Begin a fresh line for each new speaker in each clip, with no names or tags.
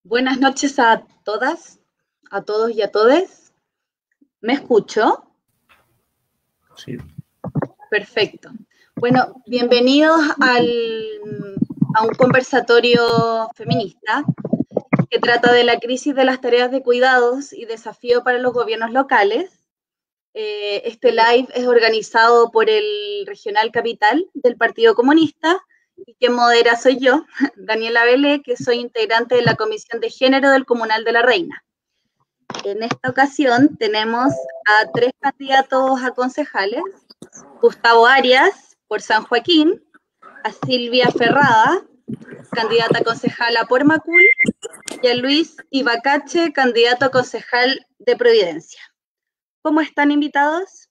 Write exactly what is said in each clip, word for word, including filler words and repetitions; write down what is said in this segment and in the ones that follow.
Buenas noches a todas, a todos y a todes. ¿Me escucho?
Sí.
Perfecto. Bueno, bienvenidos al, a un conversatorio feminista que trata de la crisis de las tareas de cuidados y desafío para los gobiernos locales. Eh, este live es organizado por el Regional Capital del Partido Comunista y quien modera soy yo, Daniela Belé, que soy integrante de la Comisión de Género del Comunal de La Reina. En esta ocasión tenemos a tres candidatos a concejales: Gustavo Arias, por San Joaquín; a Silvia Ferrada, candidata a concejala por Macul; y a Luis Ibacache, candidato a concejal de Providencia. ¿Cómo están, invitados?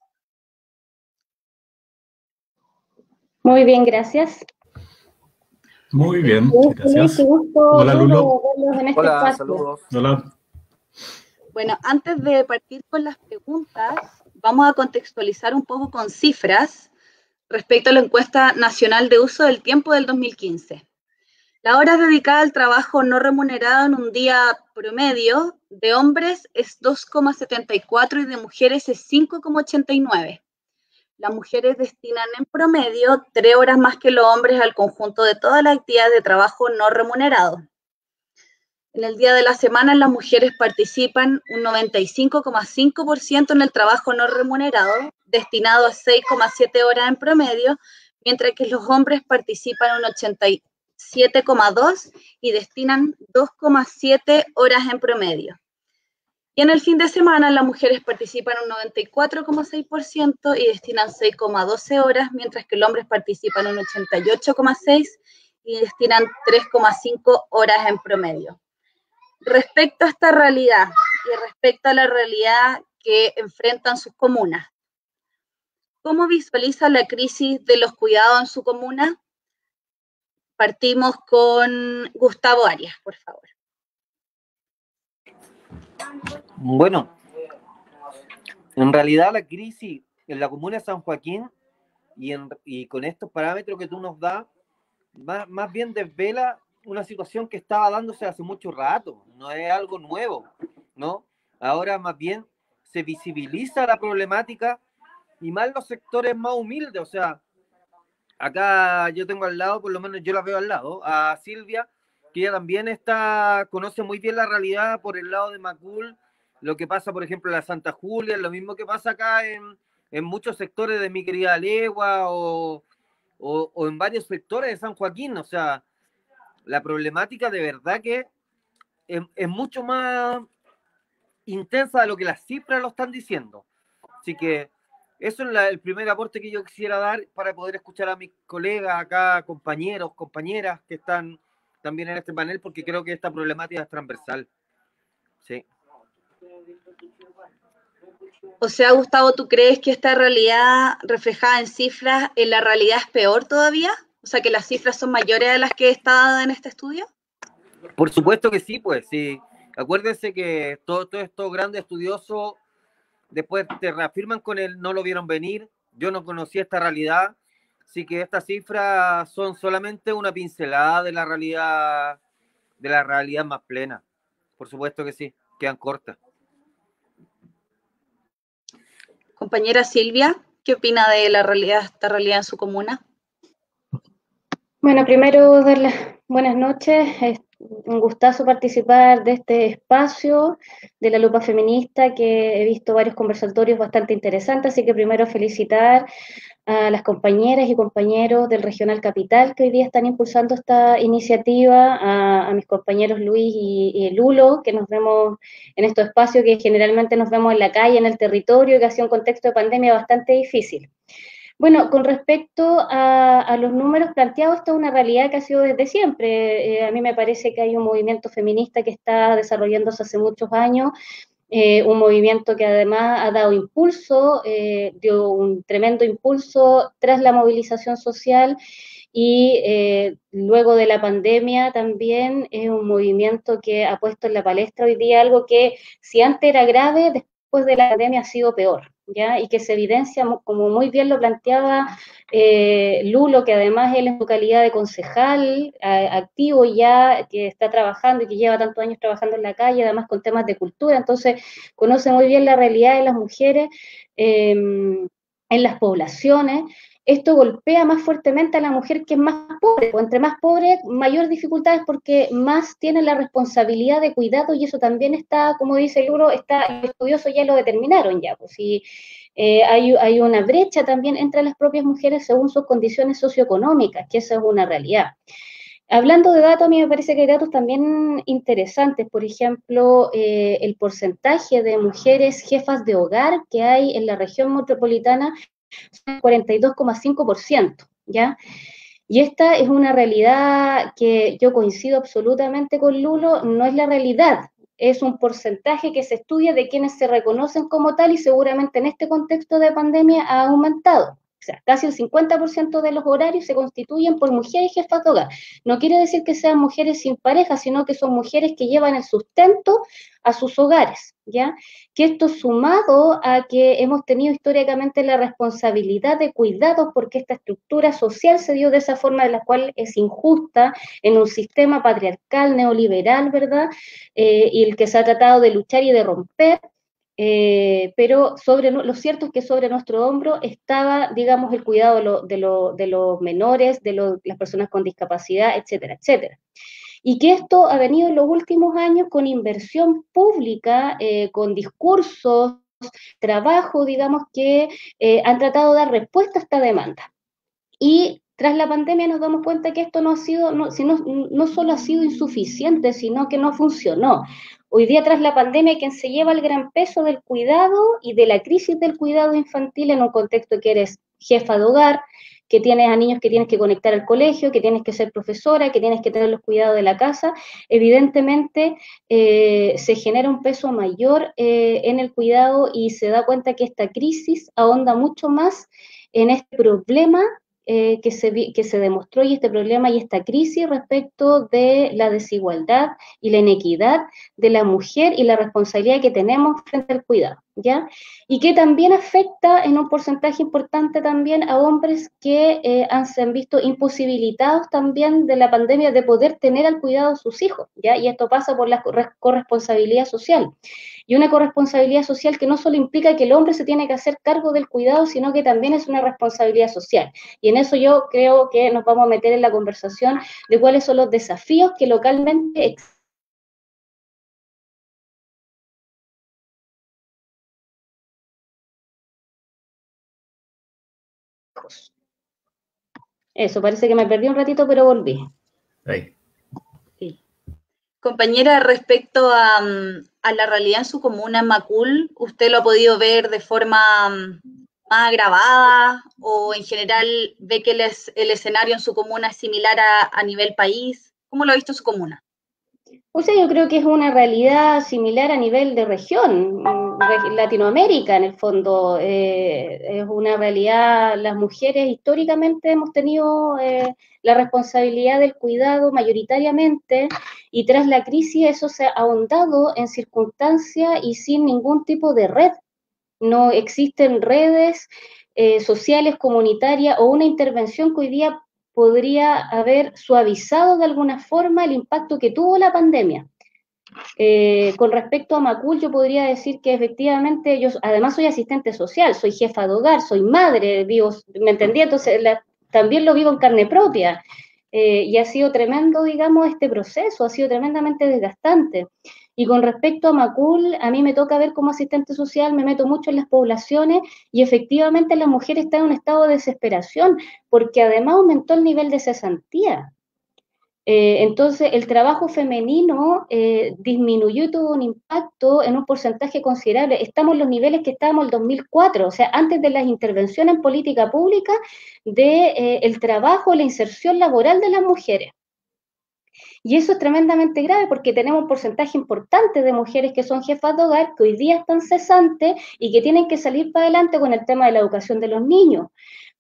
Muy bien, gracias.
Muy bien, gracias.
Qué gusto,
Hola, Lulo.
verlos en este
Hola,
espacio.
saludos.
Hola.
Bueno, antes de partir con las preguntas, vamos a contextualizar un poco con cifras respecto a la encuesta nacional de uso del tiempo del dos mil quince. La hora dedicada al trabajo no remunerado en un día promedio de hombres es dos coma setenta y cuatro y de mujeres es cinco coma ochenta y nueve. Las mujeres destinan en promedio tres horas más que los hombres al conjunto de todas las actividades de trabajo no remunerado. En el día de la semana, las mujeres participan un noventa y cinco coma cinco por ciento en el trabajo no remunerado, destinado a seis coma siete horas en promedio, mientras que los hombres participan un ochenta y siete coma dos por ciento y destinan dos coma siete horas en promedio. Y en el fin de semana, las mujeres participan un noventa y cuatro coma seis por ciento y destinan seis coma doce horas, mientras que los hombres participan un ochenta y ocho coma seis por ciento y destinan tres coma cinco horas en promedio. Respecto a esta realidad y respecto a la realidad que enfrentan sus comunas, ¿cómo visualiza la crisis de los cuidados en su comuna? Partimos con Gustavo Arias, por favor.
Bueno, en realidad la crisis en la comuna de San Joaquín y, en, y con estos parámetros que tú nos das, más, más bien desvela una situación que estaba dándose hace mucho rato, no es algo nuevo, ¿no? Ahora más bien se visibiliza la problemática y más los sectores más humildes, o sea, acá yo tengo al lado, por lo menos yo la veo al lado, a Silvia, que ella también está, conoce muy bien la realidad por el lado de Macul, lo que pasa, por ejemplo, en la Santa Julia, lo mismo que pasa acá en, en muchos sectores de mi querida Legua o, o, o en varios sectores de San Joaquín, o sea, la problemática de verdad que es, es mucho más intensa de lo que las cifras lo están diciendo. Así que eso es la, el primer aporte que yo quisiera dar para poder escuchar a mis colegas acá, compañeros, compañeras que están también en este panel, porque creo que esta problemática es transversal. Sí.
O sea, Gustavo, ¿tú crees que esta realidad reflejada en cifras, en la realidad es peor todavía? O sea, que las cifras son mayores a las que está en este estudio.
Por supuesto que sí, pues sí. Acuérdense que todos todo estos grandes estudiosos después te reafirman con el no lo vieron venir, yo no conocía esta realidad, así que estas cifras son solamente una pincelada de la realidad, de la realidad más plena. Por supuesto que sí, quedan cortas.
Compañera Silvia, ¿qué opina de la realidad, esta realidad en su comuna?
Bueno, primero dar las buenas noches. Es un gustazo participar de este espacio de la lupa feminista, que he visto varios conversatorios bastante interesantes, así que primero felicitar a las compañeras y compañeros del Regional Capital que hoy día están impulsando esta iniciativa, a, a mis compañeros Luis y, y Lulo, que nos vemos en estos espacios que generalmente nos vemos en la calle, en el territorio, que ha sido un contexto de pandemia bastante difícil. Bueno, con respecto a, a los números planteados, esto es una realidad que ha sido desde siempre. Eh, a mí me parece que hay un movimiento feminista que está desarrollándose hace muchos años, eh, un movimiento que además ha dado impulso, eh, dio un tremendo impulso tras la movilización social y eh, luego de la pandemia también es un movimiento que ha puesto en la palestra hoy día algo que si antes era grave, después de la pandemia ha sido peor. ¿ya? Y que se evidencia, como muy bien lo planteaba eh, Lulo, que además él en su calidad de concejal eh, activo ya, que está trabajando y que lleva tantos años trabajando en la calle, además con temas de cultura, entonces conoce muy bien la realidad de las mujeres eh, en las poblaciones. Esto golpea más fuertemente a la mujer que es más pobre, o entre más pobre, mayor dificultades porque más tiene la responsabilidad de cuidado, y eso también está, como dice el libro, está, los estudiosos ya lo determinaron ya, pues si eh, hay, hay una brecha también entre las propias mujeres según sus condiciones socioeconómicas, que esa es una realidad. Hablando de datos, a mí me parece que hay datos también interesantes, por ejemplo, eh, el porcentaje de mujeres jefas de hogar que hay en la región metropolitana son cuarenta y dos coma cinco por ciento, ¿ya? Y esta es una realidad que yo coincido absolutamente con Lulo, no es la realidad, es un porcentaje que se estudia de quienes se reconocen como tal y seguramente en este contexto de pandemia ha aumentado. O sea, casi el cincuenta por ciento de los horarios se constituyen por mujeres jefas de hogar. No quiere decir que sean mujeres sin pareja, sino que son mujeres que llevan el sustento a sus hogares, ¿ya? Que esto sumado a que hemos tenido históricamente la responsabilidad de cuidados porque esta estructura social se dio de esa forma de la cual es injusta en un sistema patriarcal, neoliberal, ¿verdad? Eh, y el que se ha tratado de luchar y de romper. Eh, pero sobre, lo cierto es que sobre nuestro hombro estaba, digamos, el cuidado de, lo, de, lo, de los menores, de lo, las personas con discapacidad, etcétera, etcétera. Y que esto ha venido en los últimos años con inversión pública, eh, con discursos, trabajo, digamos, que eh, han tratado de dar respuesta a esta demanda. Y tras la pandemia nos damos cuenta que esto no ha sido, no, sino, no solo ha sido insuficiente, sino que no funcionó. Hoy día, tras la pandemia, quien se lleva el gran peso del cuidado y de la crisis del cuidado infantil en un contexto que eres jefa de hogar, que tienes a niños que tienes que conectar al colegio, que tienes que ser profesora, que tienes que tener los cuidados de la casa, evidentemente eh, se genera un peso mayor eh, en el cuidado y se da cuenta que esta crisis ahonda mucho más en este problema Eh, que, se, que se demostró y este problema y esta crisis respecto de la desigualdad y la inequidad de la mujer y la responsabilidad que tenemos frente al cuidado, ¿ya? Y que también afecta en un porcentaje importante también a hombres que eh, han, se han visto imposibilitados también de la pandemia de poder tener al cuidado de sus hijos, ¿ya? Y esto pasa por la corresponsabilidad social. Y una corresponsabilidad social que no solo implica que el hombre se tiene que hacer cargo del cuidado, sino que también es una responsabilidad social. Y en eso yo creo que nos vamos a meter en la conversación de cuáles son los desafíos que localmente existen. Eso, parece que me perdí un ratito, pero volví.
Ahí.
Sí. Compañera, respecto a, a la realidad en su comuna, en Macul, ¿usted lo ha podido ver de forma más agravada o en general ve que el, es, el escenario en su comuna es similar a, a nivel país? ¿Cómo lo ha visto su comuna?
O sea, yo creo que es una realidad similar a nivel de región, Latinoamérica en el fondo, eh, es una realidad, las mujeres históricamente hemos tenido eh, la responsabilidad del cuidado mayoritariamente y tras la crisis eso se ha ahondado en circunstancias y sin ningún tipo de red, no existen redes eh, sociales, comunitarias o una intervención que hoy día podría haber suavizado de alguna forma el impacto que tuvo la pandemia. Eh, con respecto a Macul, yo podría decir que efectivamente yo, además soy asistente social, soy jefa de hogar, soy madre, vivo, ¿me entendí? Entonces la, también lo vivo en carne propia. Eh, y ha sido tremendo, digamos, este proceso, ha sido tremendamente desgastante. Y con respecto a Macul, a mí me toca ver como asistente social, me meto mucho en las poblaciones y efectivamente la mujer está en un estado de desesperación porque además aumentó el nivel de cesantía. Eh, entonces, el trabajo femenino eh, disminuyó y tuvo un impacto en un porcentaje considerable. Estamos en los niveles que estábamos en el dos mil cuatro, o sea, antes de las intervenciones en política pública, de eh, el trabajo, la inserción laboral de las mujeres. Y eso es tremendamente grave porque tenemos un porcentaje importante de mujeres que son jefas de hogar, que hoy día están cesantes y que tienen que salir para adelante con el tema de la educación de los niños,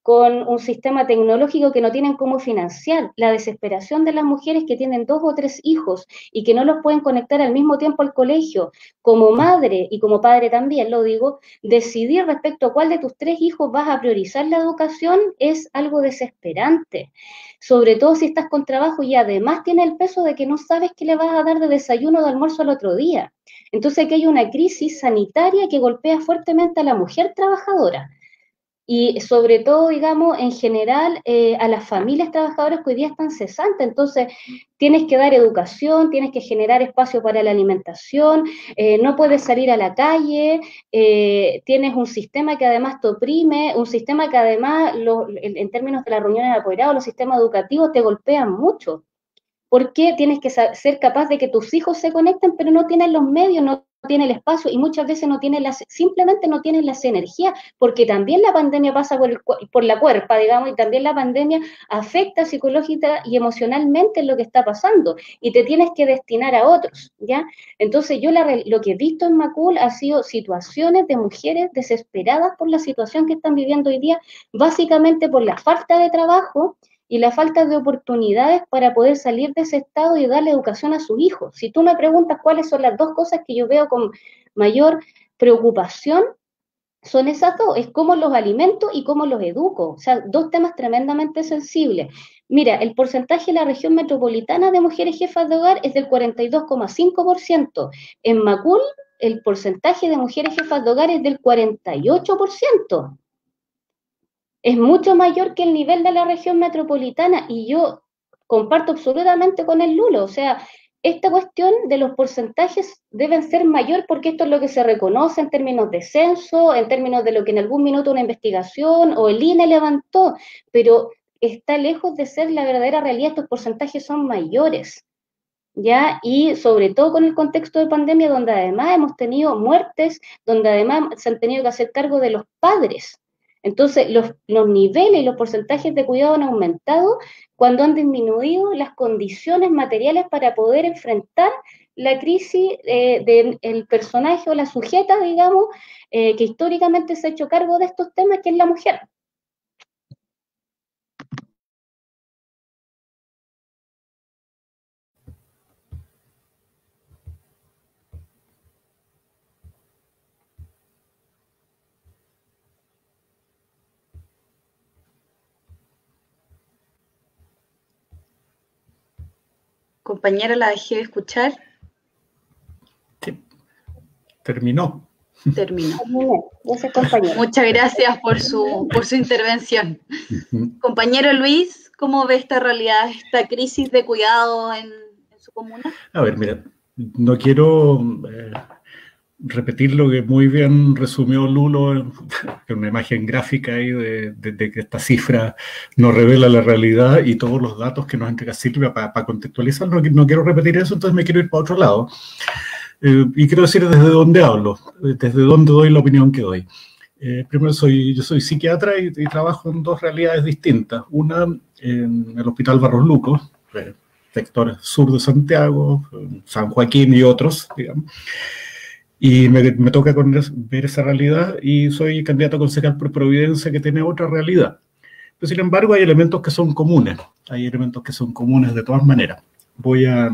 con un sistema tecnológico que no tienen cómo financiar, la desesperación de las mujeres que tienen dos o tres hijos y que no los pueden conectar al mismo tiempo al colegio, como madre y como padre también lo digo, decidir respecto a cuál de tus tres hijos vas a priorizar la educación es algo desesperante, sobre todo si estás con trabajo y además tiene el peso de que no sabes qué le vas a dar de desayuno o de almuerzo al otro día. Entonces aquí hay una crisis sanitaria que golpea fuertemente a la mujer trabajadora. Y sobre todo, digamos, en general, eh, a las familias trabajadoras que hoy día están cesantes. Entonces, tienes que dar educación, tienes que generar espacio para la alimentación, eh, no puedes salir a la calle, eh, tienes un sistema que además te oprime, un sistema que además, lo, en, en términos de las reuniones de apoderados, los sistemas educativos te golpean mucho. Porque tienes que ser capaz de que tus hijos se conecten, pero no tienen los medios, no tienen el espacio y muchas veces no tienen las, simplemente no tienen las energías, porque también la pandemia pasa por, el, por la cuerpa, digamos, y también la pandemia afecta psicológica y emocionalmente en lo que está pasando, y te tienes que destinar a otros, ¿ya? Entonces yo la, lo que he visto en Macul ha sido situaciones de mujeres desesperadas por la situación que están viviendo hoy día, básicamente por la falta de trabajo, y la falta de oportunidades para poder salir de ese estado y darle educación a sus hijos. Si tú me preguntas cuáles son las dos cosas que yo veo con mayor preocupación, son esas dos, es cómo los alimento y cómo los educo. O sea, dos temas tremendamente sensibles. Mira, el porcentaje de la región metropolitana de mujeres jefas de hogar es del cuarenta y dos coma cinco por ciento. En Macul, el porcentaje de mujeres jefas de hogar es del cuarenta y ocho por ciento. Es mucho mayor que el nivel de la región metropolitana y yo comparto absolutamente con el Lulo, o sea, esta cuestión de los porcentajes deben ser mayor porque esto es lo que se reconoce en términos de censo, en términos de lo que en algún minuto una investigación o el I N E levantó, pero está lejos de ser la verdadera realidad, estos porcentajes son mayores, ¿ya? Y sobre todo con el contexto de pandemia donde además hemos tenido muertes, donde además se han tenido que hacer cargo de los padres. Entonces, los, los niveles y los porcentajes de cuidado han aumentado cuando han disminuido las condiciones materiales para poder enfrentar la crisis eh, del personaje o la sujeta, digamos, eh, que históricamente se ha hecho cargo de estos temas, que es la mujer.
Compañera, la dejé de escuchar.
Sí. Terminó.
Terminó.
Gracias, compañero.
Muchas gracias por su, por su intervención. Uh-huh. Compañero Luis, ¿cómo ve esta realidad, esta crisis de cuidado en, en su comuna?
A ver, mira, no quiero eh, repetir lo que muy bien resumió Lulo en, en una imagen gráfica ahí de, de, de que esta cifra nos revela la realidad y todos los datos que nos entrega Silvia para pa contextualizar. No, no quiero repetir eso, entonces me quiero ir para otro lado. Eh, y quiero decir desde dónde hablo, desde dónde doy la opinión que doy. Eh, primero, soy, yo soy psiquiatra y, y trabajo en dos realidades distintas. Una en el Hospital Barros Luco, eh, sector sur de Santiago, San Joaquín y otros, digamos. Y me, me toca con es, ver esa realidad y soy candidato a concejal por Providencia que tiene otra realidad. Pero sin embargo hay elementos que son comunes, hay elementos que son comunes de todas maneras. Voy a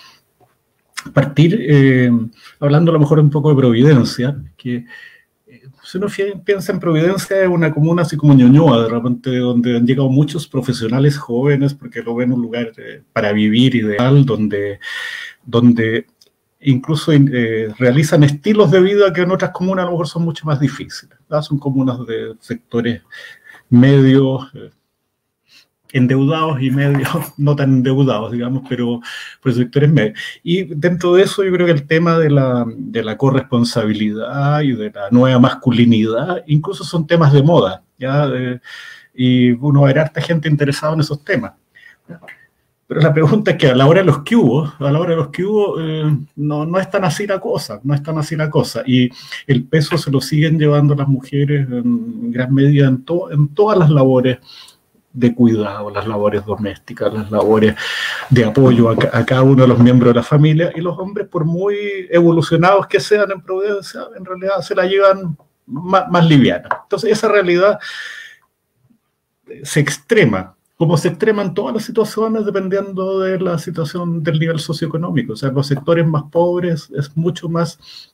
partir eh, hablando a lo mejor un poco de Providencia, que eh, si uno piensa en Providencia es una comuna así como Ñuñoa, de repente donde han llegado muchos profesionales jóvenes porque lo ven un lugar eh, para vivir ideal, donde, donde incluso eh, realizan estilos de vida que en otras comunas a lo mejor son mucho más difíciles, ¿verdad? Son comunas de sectores medios, eh, endeudados y medios no tan endeudados, digamos, pero por sectores medios. Y dentro de eso yo creo que el tema de la, de la corresponsabilidad y de la nueva masculinidad incluso son temas de moda, ¿ya? Eh, y uno va a ver harta gente interesada en esos temas. Pero la pregunta es que a la hora de los que hubo, a la hora de los que hubo, eh, no, no es tan así la cosa, no es tan así la cosa. Y el peso se lo siguen llevando las mujeres en gran medida en, to, en todas las labores de cuidado, las labores domésticas, las labores de apoyo a, a cada uno de los miembros de la familia, y los hombres, por muy evolucionados que sean en Providencia, en realidad se la llevan más, más liviana. Entonces esa realidad se extrema, como se extreman todas las situaciones dependiendo de la situación del nivel socioeconómico. O sea, los sectores más pobres es mucho más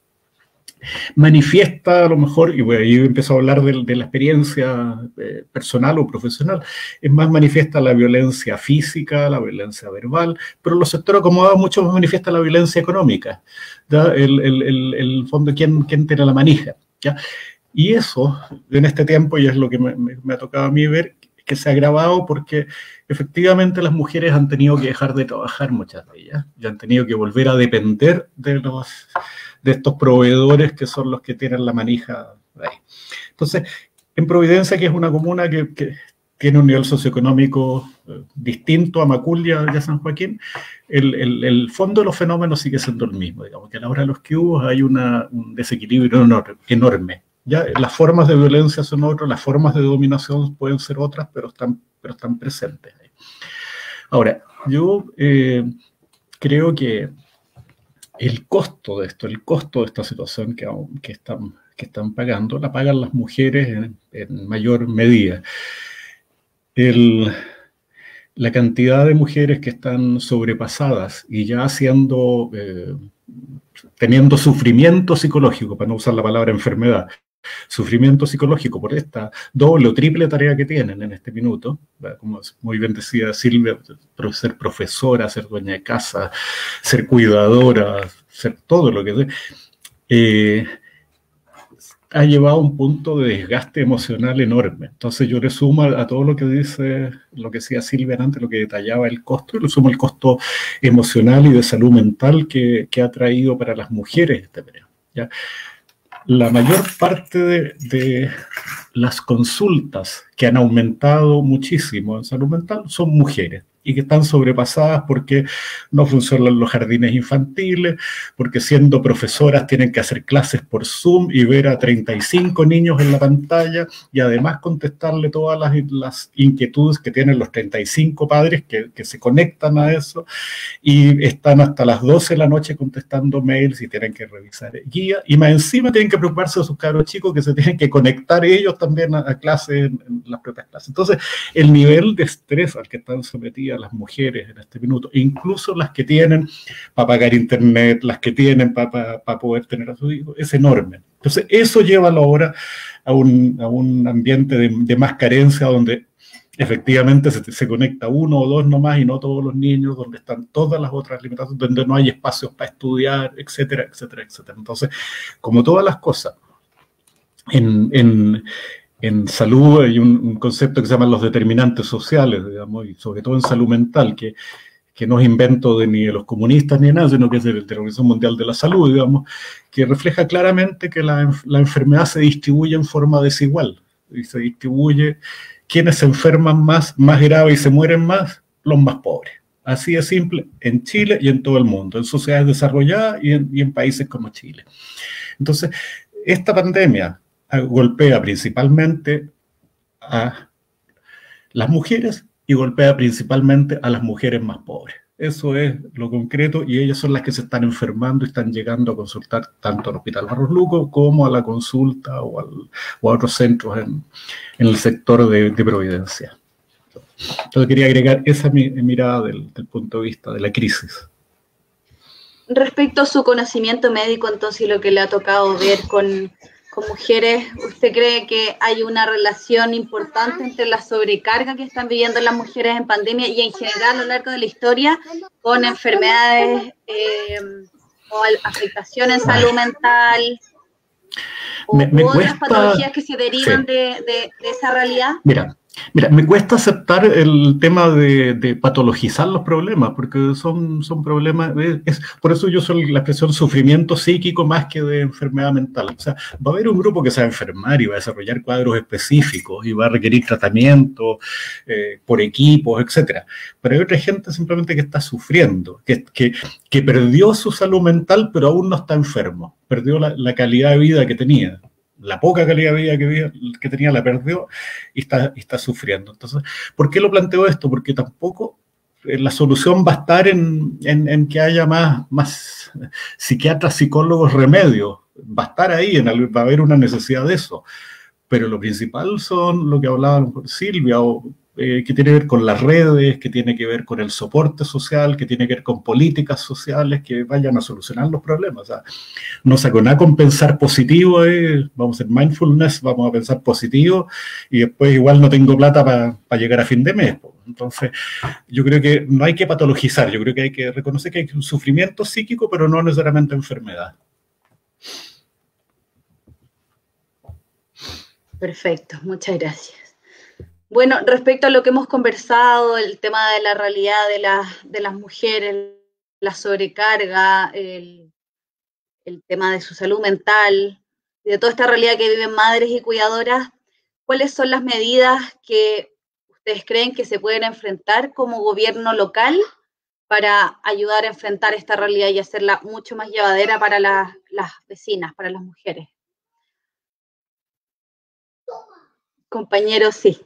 manifiesta, a lo mejor, y bueno, ahí empiezo a hablar de, de la experiencia eh, personal o profesional, es más manifiesta la violencia física, la violencia verbal, pero los sectores acomodados mucho más manifiesta la violencia económica, ¿ya? El, el, el, el fondo, ¿quién, quién tiene la manija? ¿Ya? Y eso, en este tiempo, y es lo que me, me, me ha tocado a mí ver, que se ha agravado porque efectivamente las mujeres han tenido que dejar de trabajar, muchas de ellas, y han tenido que volver a depender de, los, de estos proveedores que son los que tienen la manija ahí. Entonces, en Providencia, que es una comuna que, que tiene un nivel socioeconómico eh, distinto a Macul y a, y a San Joaquín, el, el, el fondo de los fenómenos sigue siendo el mismo, digamos, que a la hora de los que hubo hay una, un desequilibrio enorme, enorme. Ya, las formas de violencia son otras, las formas de dominación pueden ser otras, pero están, pero están presentes. Ahora, yo eh, creo que el costo de esto, el costo de esta situación que, que, están, que están pagando, la pagan las mujeres en, en mayor medida. El, la cantidad de mujeres que están sobrepasadas y ya haciendo, eh, teniendo sufrimiento psicológico, para no usar la palabra enfermedad, sufrimiento psicológico por esta doble o triple tarea que tienen en este minuto, como muy bien decía Silvia, ser profesora, ser dueña de casa, ser cuidadora, ser todo lo que sea, eh, ha llevado a un punto de desgaste emocional enorme. Entonces yo le sumo a, a todo lo que dice, lo que decía Silvia antes, lo que detallaba el costo, y le sumo el costo emocional y de salud mental que, que ha traído para las mujeres este periodo, ¿ya? La mayor parte de, de las consultas que han aumentado muchísimo en salud mental son mujeres y que están sobrepasadas porque no funcionan los jardines infantiles, porque siendo profesoras tienen que hacer clases por Zoom y ver a treinta y cinco niños en la pantalla y además contestarle todas las, las inquietudes que tienen los treinta y cinco padres que, que se conectan a eso y están hasta las doce de la noche contestando mails y tienen que revisar guía y más encima tienen que preocuparse de sus cabros chicos que se tienen que conectar ellos también a, a clases, en, en las propias clases. Entonces, el nivel de estrés al que están sometidas las mujeres en este minuto, incluso las que tienen para pagar internet, las que tienen para pa, pa poder tener a sus hijos, es enorme. Entonces, eso lleva ahora a un, a un ambiente de, de más carencia donde efectivamente se, se conecta uno o dos nomás y no todos los niños, donde están todas las otras limitaciones, donde no hay espacios para estudiar, etcétera, etcétera, etcétera. Entonces, como todas las cosas, en... en En salud hay un, un concepto que se llama los determinantes sociales, digamos, y sobre todo en salud mental, que, que no es invento de ni de los comunistas ni de nada, sino que es de la Organización Mundial de la Salud, digamos, que refleja claramente que la, la enfermedad se distribuye en forma desigual, y se distribuye quienes se enferman más, más grave y se mueren más, los más pobres. Así de simple, en Chile y en todo el mundo, en sociedades desarrolladas y en, y en países como Chile. Entonces, esta pandemia golpea principalmente a las mujeres y golpea principalmente a las mujeres más pobres. Eso es lo concreto y ellas son las que se están enfermando y están llegando a consultar tanto al Hospital Barros Luco como a la consulta o, al, o a otros centros en, en el sector de, de Providencia. Entonces quería agregar esa mirada del, del punto de vista de la crisis.
Respecto a su conocimiento médico, entonces lo que le ha tocado ver con... con mujeres, ¿usted cree que hay una relación importante entre la sobrecarga que están viviendo las mujeres en pandemia y en general a lo largo de la historia con enfermedades eh, o afectación en salud mental o
me, me
otras
cuesta,
patologías que se derivan
sí.
de, de, de esa realidad?
Mira, mira, me cuesta aceptar el tema de, de patologizar los problemas, porque son, son problemas, es, por eso yo soy la expresión sufrimiento psíquico más que de enfermedad mental. O sea, va a haber un grupo que se va a enfermar y va a desarrollar cuadros específicos y va a requerir tratamiento eh, por equipos, etcétera. Pero hay otra gente simplemente que está sufriendo, que, que, que perdió su salud mental, pero aún no está enfermo, perdió la, la calidad de vida que tenía. La poca calidad de vida que, que tenía la perdió y está, y está sufriendo. Entonces, ¿por qué lo planteo esto? Porque tampoco eh, la solución va a estar en, en, en que haya más, más psiquiatras, psicólogos, remedios. Va a estar ahí, en el, va a haber una necesidad de eso. pero lo principal son lo que hablaba Silvia, o, eh, que tiene que ver con las redes, que tiene que ver con el soporte social, que tiene que ver con políticas sociales que vayan a solucionar los problemas. O sea, no saco nada con pensar positivo, eh, vamos a hacer mindfulness, vamos a pensar positivo, y después igual no tengo plata para pa llegar a fin de mes. Entonces, yo creo que no hay que patologizar, yo creo que hay que reconocer que hay un sufrimiento psíquico, pero no necesariamente enfermedad.
Perfecto, muchas gracias. Bueno, respecto a lo que hemos conversado, el tema de la realidad de, la, de las mujeres, la sobrecarga, el, el tema de su salud mental, de toda esta realidad que viven madres y cuidadoras, ¿cuáles son las medidas que ustedes creen que se pueden enfrentar como gobierno local para ayudar a enfrentar esta realidad y hacerla mucho más llevadera para la, las vecinas, para las mujeres? Compañeros, sí.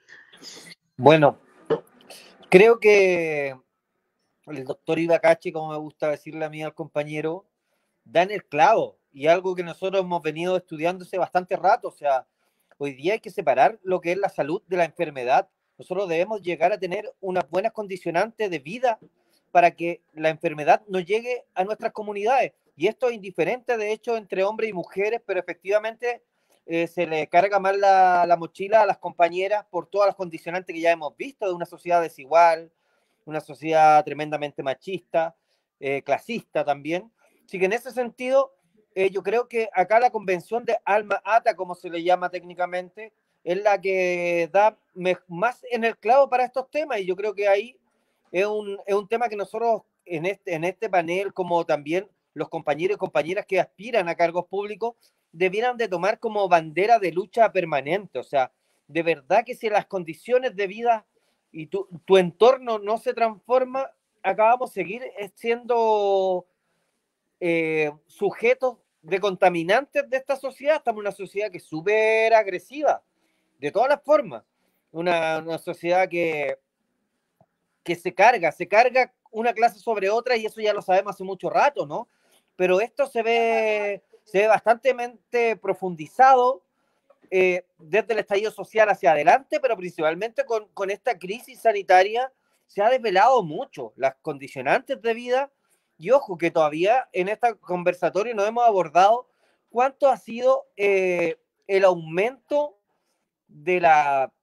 Bueno, creo que el doctor Ibacachi, como me gusta decirle a mí al compañero, da en el clavo, y algo que nosotros hemos venido estudiando hace bastante rato. O sea, hoy día hay que separar lo que es la salud de la enfermedad. Nosotros debemos llegar a tener unas buenas condicionantes de vida para que la enfermedad no llegue a nuestras comunidades. Y esto es indiferente, de hecho, entre hombres y mujeres, pero efectivamente eh, se le carga más la, la mochila a las compañeras por todas las condicionantes que ya hemos visto de una sociedad desigual, una sociedad tremendamente machista, eh, clasista también. Así que en ese sentido, eh, yo creo que acá la convención de Alma Ata, como se le llama técnicamente, es la que da más en el clavo para estos temas, y yo creo que ahí es un, es un tema que nosotros en este, en este panel, como también los compañeros y compañeras que aspiran a cargos públicos, debieran de tomar como bandera de lucha permanente. O sea, de verdad que si las condiciones de vida y tu, tu entorno no se transforma, acá vamos a seguir siendo eh, sujetos de contaminantes de esta sociedad. Estamos en una sociedad que es súper agresiva, de todas las formas. Una, una sociedad que, que se carga, se carga una clase sobre otra, y eso ya lo sabemos hace mucho rato, ¿no? Pero esto se ve, se ve bastante profundizado eh, desde el estallido social hacia adelante, pero principalmente con, con esta crisis sanitaria se ha desvelado mucho las condicionantes de vida. Y ojo, que todavía en este conversatorio no hemos abordado cuánto ha sido eh, el aumento de, la,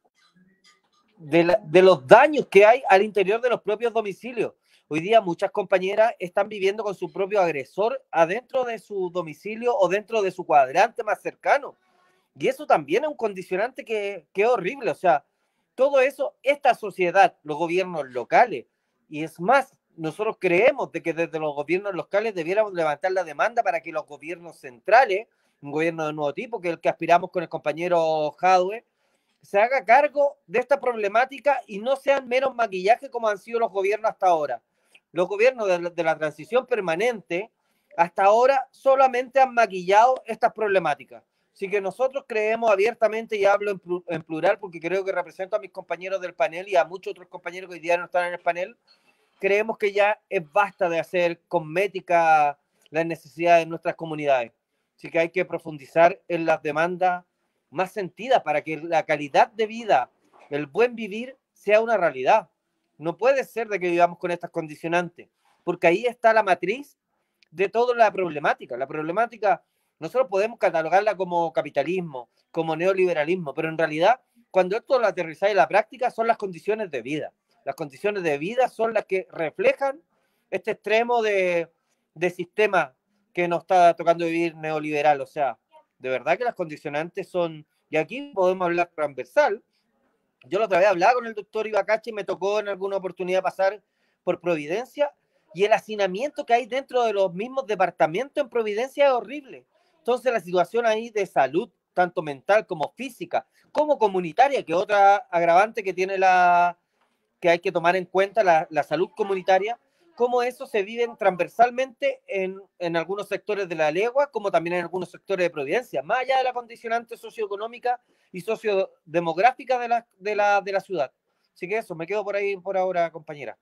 de, la, de los daños que hay al interior de los propios domicilios. Hoy día muchas compañeras están viviendo con su propio agresor adentro de su domicilio o dentro de su cuadrante más cercano. Y eso también es un condicionante que, que es horrible. O sea, todo eso, esta sociedad, los gobiernos locales, y es más, nosotros creemos de que desde los gobiernos locales debiéramos levantar la demanda para que los gobiernos centrales, un gobierno de nuevo tipo, que es el que aspiramos con el compañero Jadwe, se haga cargo de esta problemática y no sean menos maquillaje como han sido los gobiernos hasta ahora. Los gobiernos de la, de la transición permanente hasta ahora solamente han maquillado estas problemáticas. Así que nosotros creemos abiertamente, y hablo en plural porque creo que represento a mis compañeros del panel y a muchos otros compañeros que hoy día no están en el panel, creemos que ya es basta de hacer cosmética las necesidades de nuestras comunidades. Así que hay que profundizar en las demandas más sentidas para que la calidad de vida, el buen vivir, sea una realidad. No puede ser de que vivamos con estas condicionantes, porque ahí está la matriz de toda la problemática. La problemática nosotros podemos catalogarla como capitalismo, como neoliberalismo, pero en realidad, cuando esto lo aterrizáis en la práctica, son las condiciones de vida. Las condiciones de vida son las que reflejan este extremo de, de sistema que nos está tocando vivir neoliberal. O sea, de verdad que las condicionantes son, y aquí podemos hablar transversal. Yo la otra vez hablaba con el doctor Ibacachi y me tocó en alguna oportunidad pasar por Providencia, y el hacinamiento que hay dentro de los mismos departamentos en Providencia es horrible. Entonces la situación ahí de salud, tanto mental como física, como comunitaria, que otra agravante que tiene la, que hay que tomar en cuenta, la, la salud comunitaria, cómo eso se vive transversalmente en, en algunos sectores de la Legua, como también en algunos sectores de Providencia, más allá de la condicionante socioeconómica y sociodemográfica de la, de la, de la ciudad. Así que eso, me quedo por ahí por ahora, compañera.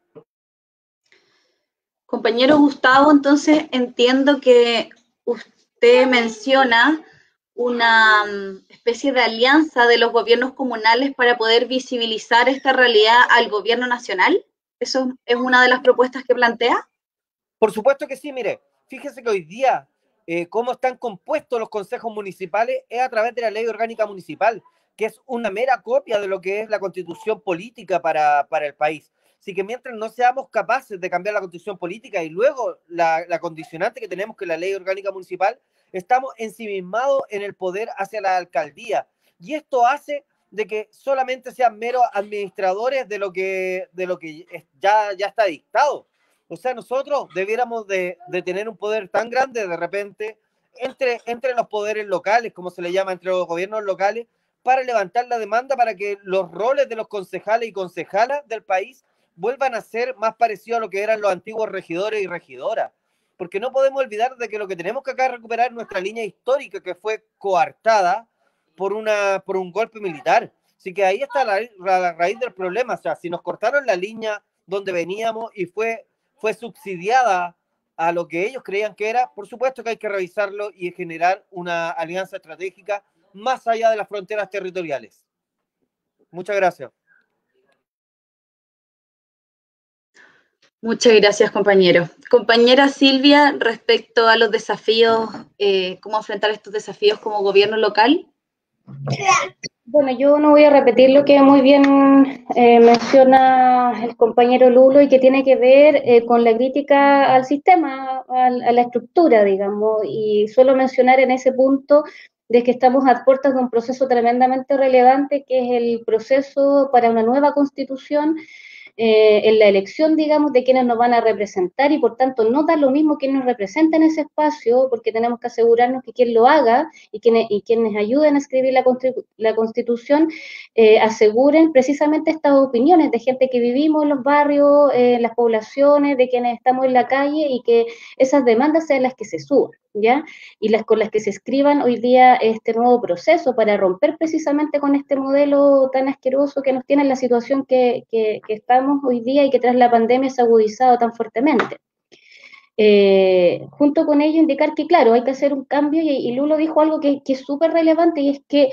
Compañero Gustavo, entonces entiendo que usted menciona una um, especie de alianza de los gobiernos comunales para poder visibilizar esta realidad al gobierno nacional. ¿Eso es una de las propuestas que plantea?
Por supuesto que sí, mire, fíjese que hoy día eh, cómo están compuestos los consejos municipales es a través de la ley orgánica municipal, que es una mera copia de lo que es la constitución política para, para el país. Así que mientras no seamos capaces de cambiar la constitución política y luego la, la condicionante que tenemos que es la ley orgánica municipal, estamos ensimismados en el poder hacia la alcaldía. Y esto hace de que solamente sean meros administradores de lo que, de lo que ya, ya está dictado. O sea, nosotros debiéramos de, de tener un poder tan grande de repente entre, entre los poderes locales, como se le llama, entre los gobiernos locales, para levantar la demanda para que los roles de los concejales y concejalas del país vuelvan a ser más parecidos a lo que eran los antiguos regidores y regidoras. Porque no podemos olvidar de que lo que tenemos que acá recuperar es nuestra línea histórica que fue coartada por, una, por un golpe militar. Así que ahí está la, la raíz del problema. O sea, si nos cortaron la línea donde veníamos y fue... fue subsidiada a lo que ellos creían que era, por supuesto que hay que revisarlo y generar una alianza estratégica más allá de las fronteras territoriales. Muchas gracias.
Muchas gracias, compañero. Compañera Silvia, respecto a los desafíos, eh, ¿cómo enfrentar estos desafíos como gobierno local?
Bueno, yo no voy a repetir lo que muy bien eh, menciona el compañero Lulo y que tiene que ver eh, con la crítica al sistema, al, a la estructura, digamos, y solo mencionar en ese punto de que estamos a puertas de un proceso tremendamente relevante, que es el proceso para una nueva constitución, Eh, en la elección, digamos, de quienes nos van a representar y por tanto no da lo mismo quien nos representa en ese espacio, porque tenemos que asegurarnos que quien lo haga y quienes, y quienes ayuden a escribir la, la Constitución eh, aseguren precisamente estas opiniones de gente que vivimos en los barrios, eh, en las poblaciones, de quienes estamos en la calle y que esas demandas sean las que se suban, ¿ya? Y las con las que se escriban hoy día este nuevo proceso para romper precisamente con este modelo tan asqueroso que nos tiene en la situación que, que, que estamos hoy día y que tras la pandemia se ha agudizado tan fuertemente. Eh, junto con ello indicar que claro, hay que hacer un cambio y, y Lulo dijo algo que, que es súper relevante y es que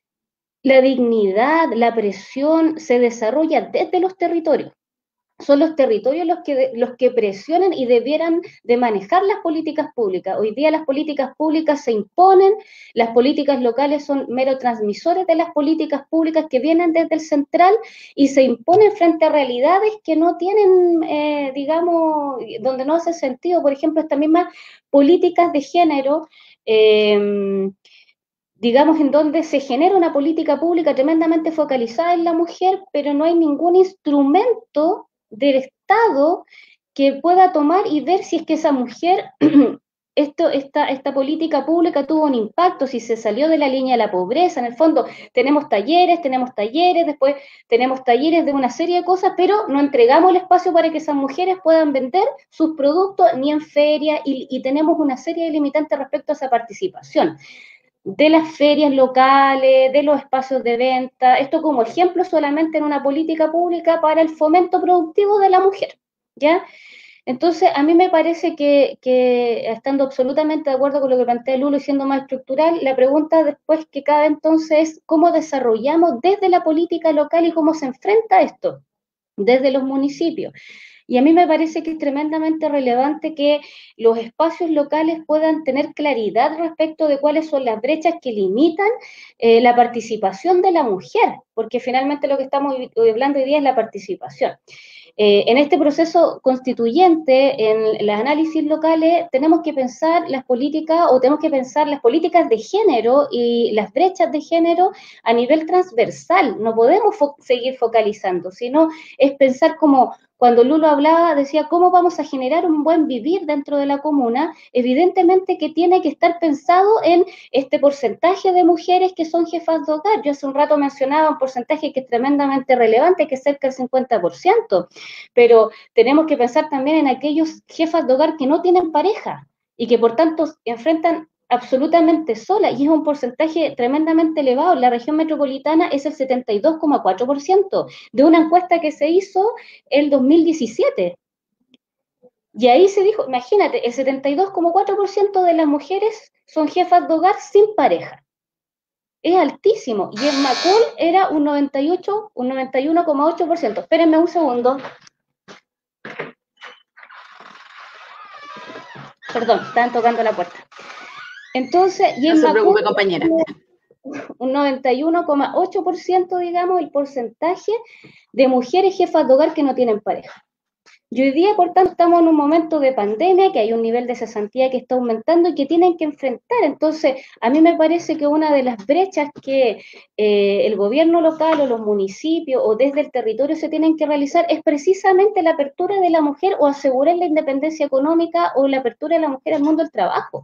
la dignidad, la presión se desarrolla desde los territorios. Son los territorios los que, los que presionan y debieran de manejar las políticas públicas. Hoy día las políticas públicas se imponen, las políticas locales son mero transmisores de las políticas públicas que vienen desde el central y se imponen frente a realidades que no tienen, eh, digamos, donde no hace sentido. Por ejemplo, estas mismas políticas de género, eh, digamos, en donde se genera una política pública tremendamente focalizada en la mujer, pero no hay ningún instrumento del Estado que pueda tomar y ver si es que esa mujer, esto, esta, esta política pública tuvo un impacto, si se salió de la línea de la pobreza. En el fondo tenemos talleres, tenemos talleres, después tenemos talleres de una serie de cosas, pero no entregamos el espacio para que esas mujeres puedan vender sus productos ni en feria y, y tenemos una serie de limitantes respecto a esa participación de las ferias locales, de los espacios de venta, esto como ejemplo solamente en una política pública para el fomento productivo de la mujer, ¿ya? Entonces, a mí me parece que, que estando absolutamente de acuerdo con lo que plantea Lulo y siendo más estructural, la pregunta después que cabe entonces es cómo desarrollamos desde la política local y cómo se enfrenta esto desde los municipios. Y a mí me parece que es tremendamente relevante que los espacios locales puedan tener claridad respecto de cuáles son las brechas que limitan eh, la participación de la mujer, porque finalmente lo que estamos hablando hoy día es la participación. Eh, en este proceso constituyente, en los análisis locales, tenemos que pensar las políticas o tenemos que pensar las políticas de género y las brechas de género a nivel transversal. No podemos fo- seguir focalizando, sino es pensar como cuando Lulo hablaba, decía, ¿cómo vamos a generar un buen vivir dentro de la comuna? Evidentemente que tiene que estar pensado en este porcentaje de mujeres que son jefas de hogar. Yo hace un rato mencionaba un porcentaje que es tremendamente relevante, que es cerca del cincuenta por ciento, pero tenemos que pensar también en aquellos jefas de hogar que no tienen pareja y que por tanto enfrentan absolutamente sola, y es un porcentaje tremendamente elevado. En la región metropolitana es el setenta y dos coma cuatro por ciento de una encuesta que se hizo el dos mil diecisiete. Y ahí se dijo, imagínate, el setenta y dos coma cuatro por ciento de las mujeres son jefas de hogar sin pareja. Es altísimo. Y en Macul era un noventa y ocho, un noventa y uno coma ocho por ciento. Espérenme un segundo. Perdón, estaban tocando la puerta. Entonces, y en
no se
Macul,
preocupe, compañera.
un noventa y uno coma ocho por ciento, digamos, el porcentaje de mujeres jefas de hogar que no tienen pareja. Y hoy día, por tanto, estamos en un momento de pandemia, que hay un nivel de cesantía que está aumentando y que tienen que enfrentar. Entonces, a mí me parece que una de las brechas que eh, el gobierno local o los municipios o desde el territorio se tienen que realizar es precisamente la apertura de la mujer o asegurar la independencia económica o la apertura de la mujer al mundo del trabajo.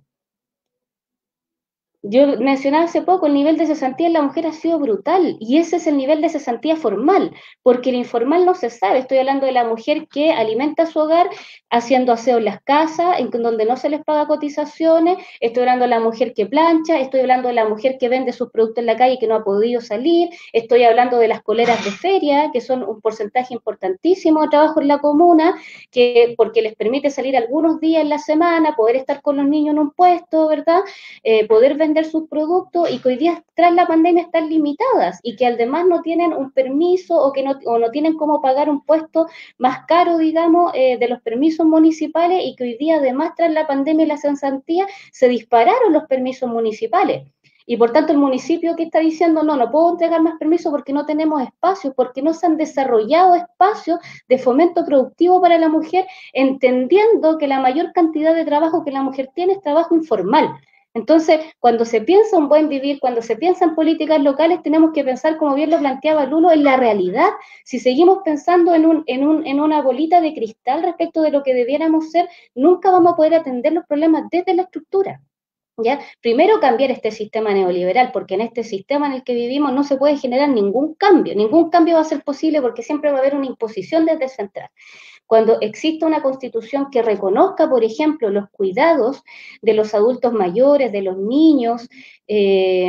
Yo mencionaba hace poco, el nivel de cesantía en la mujer ha sido brutal y ese es el nivel de cesantía formal, porque el informal no se sabe. Estoy hablando de la mujer que alimenta su hogar haciendo aseo en las casas, en donde no se les paga cotizaciones, estoy hablando de la mujer que plancha, estoy hablando de la mujer que vende sus productos en la calle y que no ha podido salir, estoy hablando de las coleras de feria, que son un porcentaje importantísimo de trabajo en la comuna, que porque les permite salir algunos días en la semana, poder estar con los niños en un puesto, ¿verdad? Eh, poder vender sus productos y que hoy día tras la pandemia están limitadas y que además no tienen un permiso o que no, o no tienen cómo pagar un puesto más caro, digamos, eh, de los permisos municipales y que hoy día además tras la pandemia y la cesantía se dispararon los permisos municipales. Y por tanto el municipio que está diciendo, no, no puedo entregar más permisos porque no tenemos espacios, porque no se han desarrollado espacios de fomento productivo para la mujer, entendiendo que la mayor cantidad de trabajo que la mujer tiene es trabajo informal. Entonces, cuando se piensa un buen vivir, cuando se piensa en políticas locales, tenemos que pensar, como bien lo planteaba Lulo, en la realidad. Si seguimos pensando en, un, en, un, en una bolita de cristal respecto de lo que debiéramos ser, nunca vamos a poder atender los problemas desde la estructura. ¿Ya? Primero cambiar este sistema neoliberal, porque en este sistema en el que vivimos no se puede generar ningún cambio, ningún cambio va a ser posible porque siempre va a haber una imposición desde central. Cuando exista una constitución que reconozca, por ejemplo, los cuidados de los adultos mayores, de los niños, eh,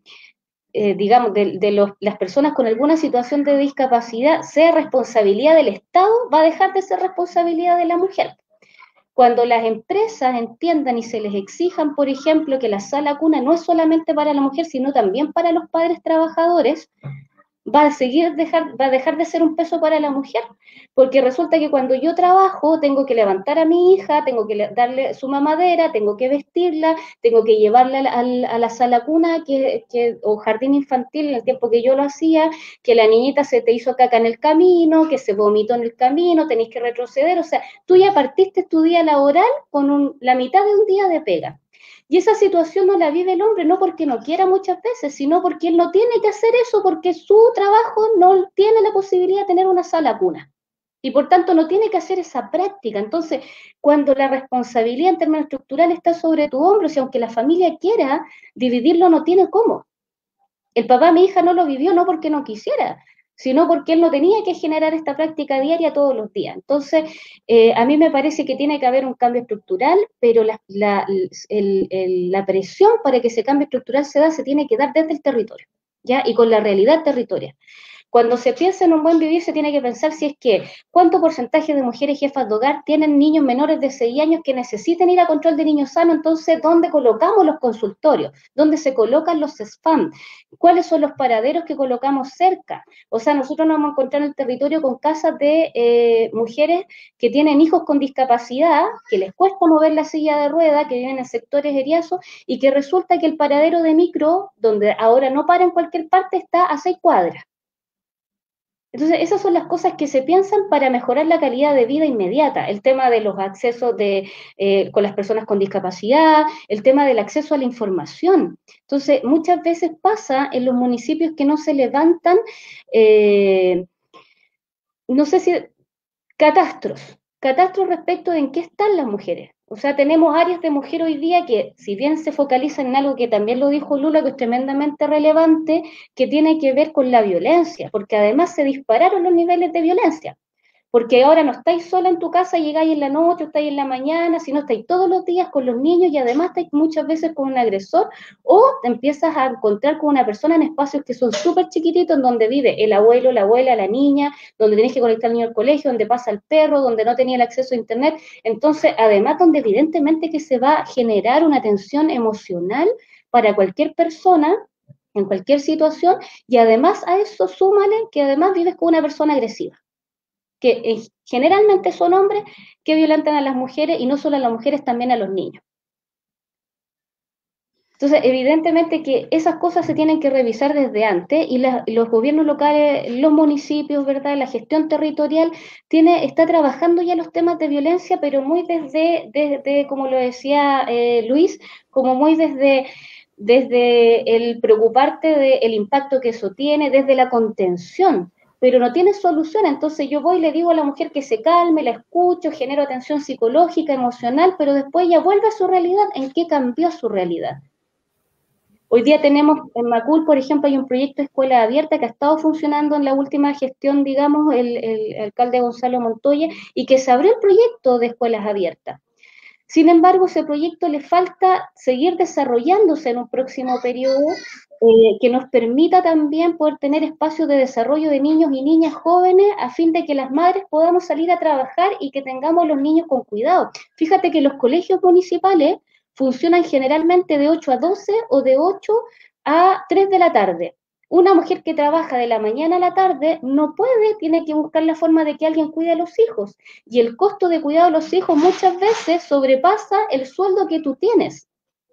eh, digamos, de, de los, las personas con alguna situación de discapacidad, sea responsabilidad del Estado, va a dejar de ser responsabilidad de la mujer. Cuando las empresas entiendan y se les exijan, por ejemplo, que la sala cuna no es solamente para la mujer, sino también para los padres trabajadores, va a seguir dejar, va a dejar de ser un peso para la mujer, porque resulta que cuando yo trabajo tengo que levantar a mi hija, tengo que darle su mamadera, tengo que vestirla, tengo que llevarla a la, a la sala cuna que, que, o jardín infantil en el tiempo que yo lo hacía, que la niñita se te hizo caca en el camino, que se vomitó en el camino, tenéis que retroceder, o sea, tú ya partiste tu día laboral con un, la mitad de un día de pega. Y esa situación no la vive el hombre, no porque no quiera muchas veces, sino porque él no tiene que hacer eso, porque su trabajo no tiene la posibilidad de tener una sala cuna. Y por tanto no tiene que hacer esa práctica. Entonces, cuando la responsabilidad en términos estructurales está sobre tu hombro, si aunque la familia quiera dividirlo, no tiene cómo. El papá de mi hija no lo vivió no porque no quisiera, sino porque él no tenía que generar esta práctica diaria todos los días. Entonces, eh, a mí me parece que tiene que haber un cambio estructural, pero la, la, el, el, la presión para que ese cambio estructural se da se tiene que dar desde el territorio, ¿ya? Y con la realidad territorial. Cuando se piensa en un buen vivir, se tiene que pensar si es que cuánto porcentaje de mujeres jefas de hogar tienen niños menores de seis años que necesiten ir a control de niños sanos. Entonces, ¿dónde colocamos los consultorios? ¿Dónde se colocan los spam? ¿Cuáles son los paraderos que colocamos cerca? O sea, nosotros nos vamos a encontrar en el territorio con casas de eh, mujeres que tienen hijos con discapacidad, que les cuesta mover la silla de rueda, que viven en sectores eriazos, y que resulta que el paradero de micro, donde ahora no para en cualquier parte, está a seis cuadras. Entonces, esas son las cosas que se piensan para mejorar la calidad de vida inmediata. El tema de los accesos de, eh, con las personas con discapacidad, el tema del acceso a la información. Entonces, muchas veces pasa en los municipios que no se levantan, eh, no sé si, catastros, catastros respecto de en qué están las mujeres. O sea, tenemos áreas de mujer hoy día que, si bien se focalizan en algo que también lo dijo Lula, que es tremendamente relevante, que tiene que ver con la violencia, porque además se dispararon los niveles de violencia. porque ahora no estáis sola en tu casa, llegáis en la noche, estáis en la mañana, sino estáis todos los días con los niños y además estáis muchas veces con un agresor, o te empiezas a encontrar con una persona en espacios que son súper chiquititos, en donde vive el abuelo, la abuela, la niña, donde tenés que conectar al niño al colegio, donde pasa el perro, donde no tenía el acceso a internet. Entonces, además, donde evidentemente que se va a generar una tensión emocional para cualquier persona, en cualquier situación, y además a eso súmale que además vives con una persona agresiva, que eh, generalmente son hombres que violentan a las mujeres, y no solo a las mujeres, también a los niños. Entonces, evidentemente que esas cosas se tienen que revisar desde antes, y la, los gobiernos locales, los municipios, ¿verdad? La gestión territorial tiene, está trabajando ya los temas de violencia, pero muy desde, desde como lo decía eh, Luis, como muy desde, desde el preocuparte del impacto que eso tiene, desde la contención, pero no tiene solución. Entonces yo voy y le digo a la mujer que se calme, la escucho, genero atención psicológica, emocional, pero después ella vuelve a su realidad. ¿En qué cambió su realidad? Hoy día tenemos en Macul, por ejemplo, hay un proyecto de escuela abierta que ha estado funcionando en la última gestión, digamos, el, el alcalde Gonzalo Montoya, y que se abrió el proyecto de escuelas abiertas. Sin embargo, ese proyecto le falta seguir desarrollándose en un próximo periodo, eh, que nos permita también poder tener espacios de desarrollo de niños y niñas jóvenes, a fin de que las madres podamos salir a trabajar y que tengamos los niños con cuidado. Fíjate que los colegios municipales funcionan generalmente de ocho a doce o de ocho a tres de la tarde. Una mujer que trabaja de la mañana a la tarde no puede, tiene que buscar la forma de que alguien cuide a los hijos. Y el costo de cuidado de los hijos muchas veces sobrepasa el sueldo que tú tienes.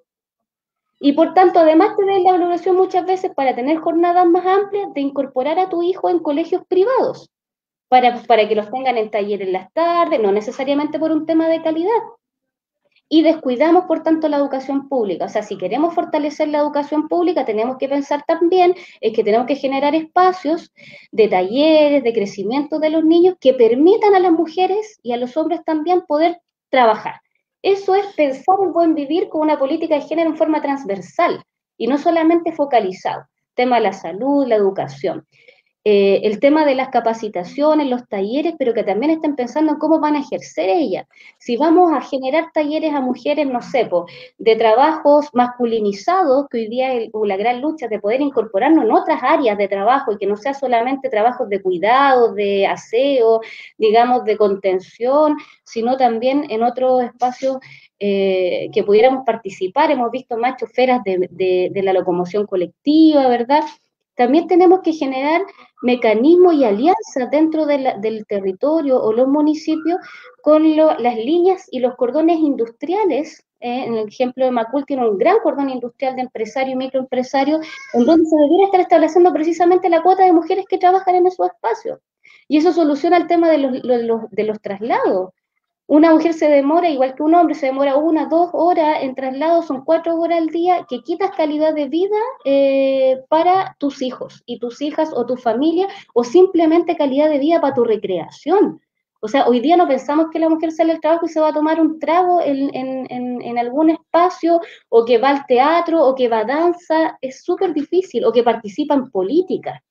Y por tanto, además te den la valoración muchas veces, para tener jornadas más amplias, de incorporar a tu hijo en colegios privados, para, para que los tengan en taller en las tardes, no necesariamente por un tema de calidad. Y descuidamos, por tanto, la educación pública. O sea, si queremos fortalecer la educación pública, tenemos que pensar también en que tenemos que generar espacios de talleres, de crecimiento de los niños, que permitan a las mujeres y a los hombres también poder trabajar. Eso es pensar el buen vivir con una política de género en forma transversal y no solamente focalizado. Tema de la salud, la educación. Eh, el tema de las capacitaciones, los talleres, pero que también estén pensando en cómo van a ejercer ellas. Si vamos a generar talleres a mujeres, no sé, po, de trabajos masculinizados, que hoy día es la gran lucha de poder incorporarnos en otras áreas de trabajo, y que no sea solamente trabajos de cuidado, de aseo, digamos, de contención, sino también en otros espacios eh, que pudiéramos participar. Hemos visto más choferas de, de, de la locomoción colectiva, ¿verdad? También tenemos que generar mecanismos y alianzas dentro de la, del territorio o los municipios con lo, las líneas y los cordones industriales. Eh, en el ejemplo de Macul tiene un gran cordón industrial de empresarios y microempresarios, en donde se debería estar estableciendo precisamente la cuota de mujeres que trabajan en esos espacios. Y eso soluciona el tema de los, los, de los traslados. Una mujer se demora, igual que un hombre, se demora una, dos horas en traslado, son cuatro horas al día, que quitas calidad de vida eh, para tus hijos y tus hijas o tu familia, o simplemente calidad de vida para tu recreación. O sea, hoy día no pensamos que la mujer sale al trabajo y se va a tomar un trago en, en, en, en algún espacio, o que va al teatro, o que va a danza. Es súper difícil, o que participa en política.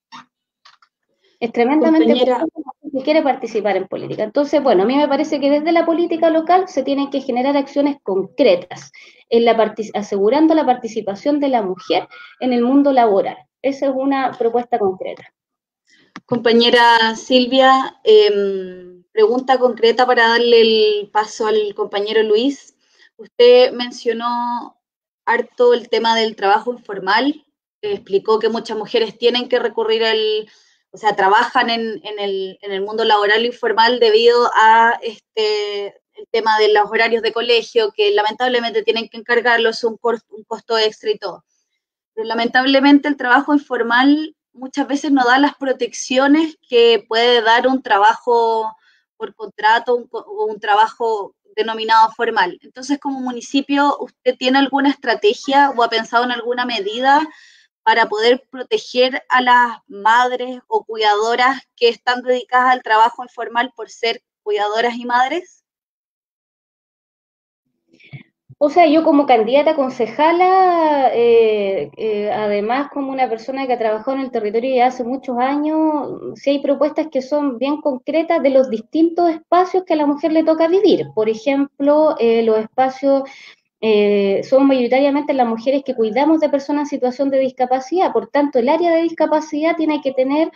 Es tremendamente importante que quiere participar en política. Entonces, bueno, a mí me parece que desde la política local se tienen que generar acciones concretas, en la asegurando la participación de la mujer en el mundo laboral. Esa es una propuesta concreta.
Compañera Silvia, eh, pregunta concreta para darle el paso al compañero Luis. Usted mencionó harto el tema del trabajo informal, eh, explicó que muchas mujeres tienen que recurrir al, o sea, trabajan en, en, el, en el mundo laboral informal debido a este, el tema de los horarios de colegio, que lamentablemente tienen que encargarlos, un, un costo extra y todo. Pero lamentablemente el trabajo informal muchas veces no da las protecciones que puede dar un trabajo por contrato o un, un trabajo denominado formal. Entonces, como municipio, ¿usted tiene alguna estrategia o ha pensado en alguna medida para poder proteger a las madres o cuidadoras que están dedicadas al trabajo informal por ser cuidadoras y madres?
O sea, yo como candidata concejala, eh, eh, además como una persona que ha trabajado en el territorio ya hace muchos años, sí hay propuestas que son bien concretas de los distintos espacios que a la mujer le toca vivir. Por ejemplo, eh, los espacios eh, son mayoritariamente las mujeres que cuidamos de personas en situación de discapacidad, por tanto el área de discapacidad tiene que tener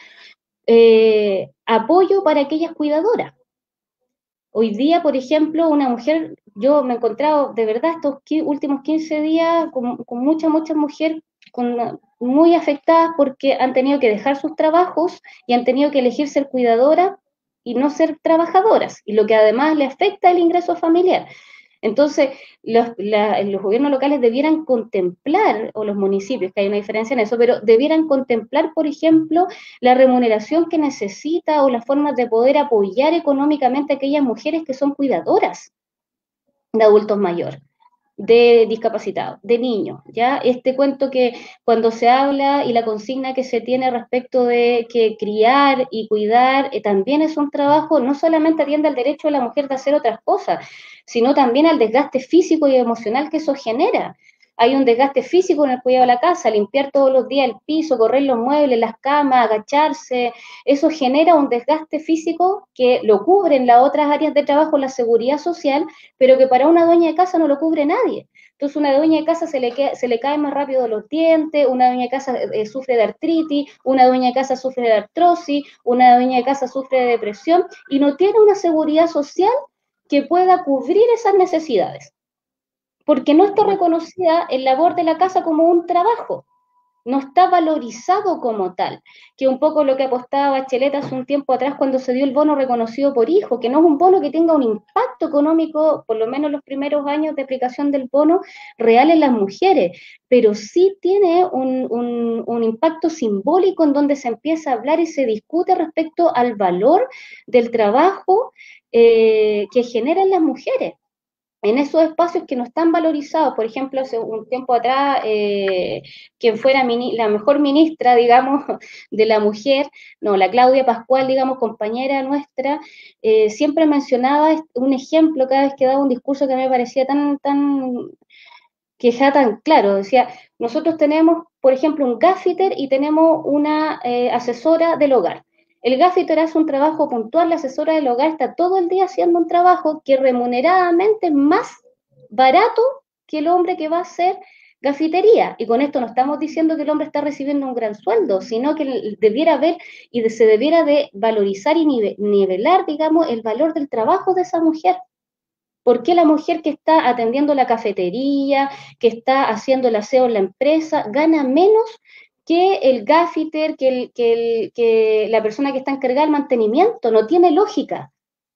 eh, apoyo para aquellas cuidadoras. Hoy día, por ejemplo, una mujer, yo me he encontrado de verdad estos últimos quince días con, con muchas, muchas mujeres con, muy afectadas porque han tenido que dejar sus trabajos y han tenido que elegir ser cuidadoras y no ser trabajadoras, y lo que además le afecta el ingreso familiar. Entonces, los, la, los gobiernos locales debieran contemplar, o los municipios, que hay una diferencia en eso, pero debieran contemplar, por ejemplo, la remuneración que necesita o las formas de poder apoyar económicamente a aquellas mujeres que son cuidadoras de adultos mayores, de discapacitados, de niños, ¿ya? Este cuento que cuando se habla y la consigna que se tiene respecto de que criar y cuidar eh, también es un trabajo, no solamente atiende al derecho de la mujer de hacer otras cosas, sino también al desgaste físico y emocional que eso genera. Hay un desgaste físico en el cuidado de la casa, limpiar todos los días el piso, correr los muebles, las camas, agacharse, eso genera un desgaste físico que lo cubren las otras áreas de trabajo, la seguridad social, pero que para una dueña de casa no lo cubre nadie. Entonces una dueña de casa se le, que, se le cae más rápido los dientes, una dueña de casa eh, sufre de artritis, una dueña de casa sufre de artrosis, una dueña de casa sufre de depresión y no tiene una seguridad social que pueda cubrir esas necesidades, porque no está reconocida el labor de la casa como un trabajo, no está valorizado como tal, que un poco lo que apostaba Bachelet hace un tiempo atrás cuando se dio el bono reconocido por hijo, que no es un bono que tenga un impacto económico, por lo menos los primeros años de aplicación del bono, real en las mujeres, pero sí tiene un, un, un impacto simbólico en donde se empieza a hablar y se discute respecto al valor del trabajo eh, que generan las mujeres en esos espacios que no están valorizados. Por ejemplo, hace un tiempo atrás, eh, quien fuera mini, la mejor ministra, digamos, de la mujer, no, la Claudia Pascual, digamos, compañera nuestra, eh, siempre mencionaba un ejemplo cada vez que daba un discurso que me parecía tan, tan, que ya tan claro, decía, nosotros tenemos, por ejemplo, un gaffiter y tenemos una eh, asesora del hogar. El gaffiter hace un trabajo puntual, la asesora del hogar está todo el día haciendo un trabajo que remuneradamente es más barato que el hombre que va a hacer gafitería. Y con esto no estamos diciendo que el hombre está recibiendo un gran sueldo, sino que debiera haber y se debiera de valorizar y nivelar, digamos, el valor del trabajo de esa mujer. ¿Por qué la mujer que está atendiendo la cafetería, que está haciendo el aseo en la empresa, gana menos que el gaffiter, que, el, que, el, que la persona que está encargada del mantenimiento? No tiene lógica.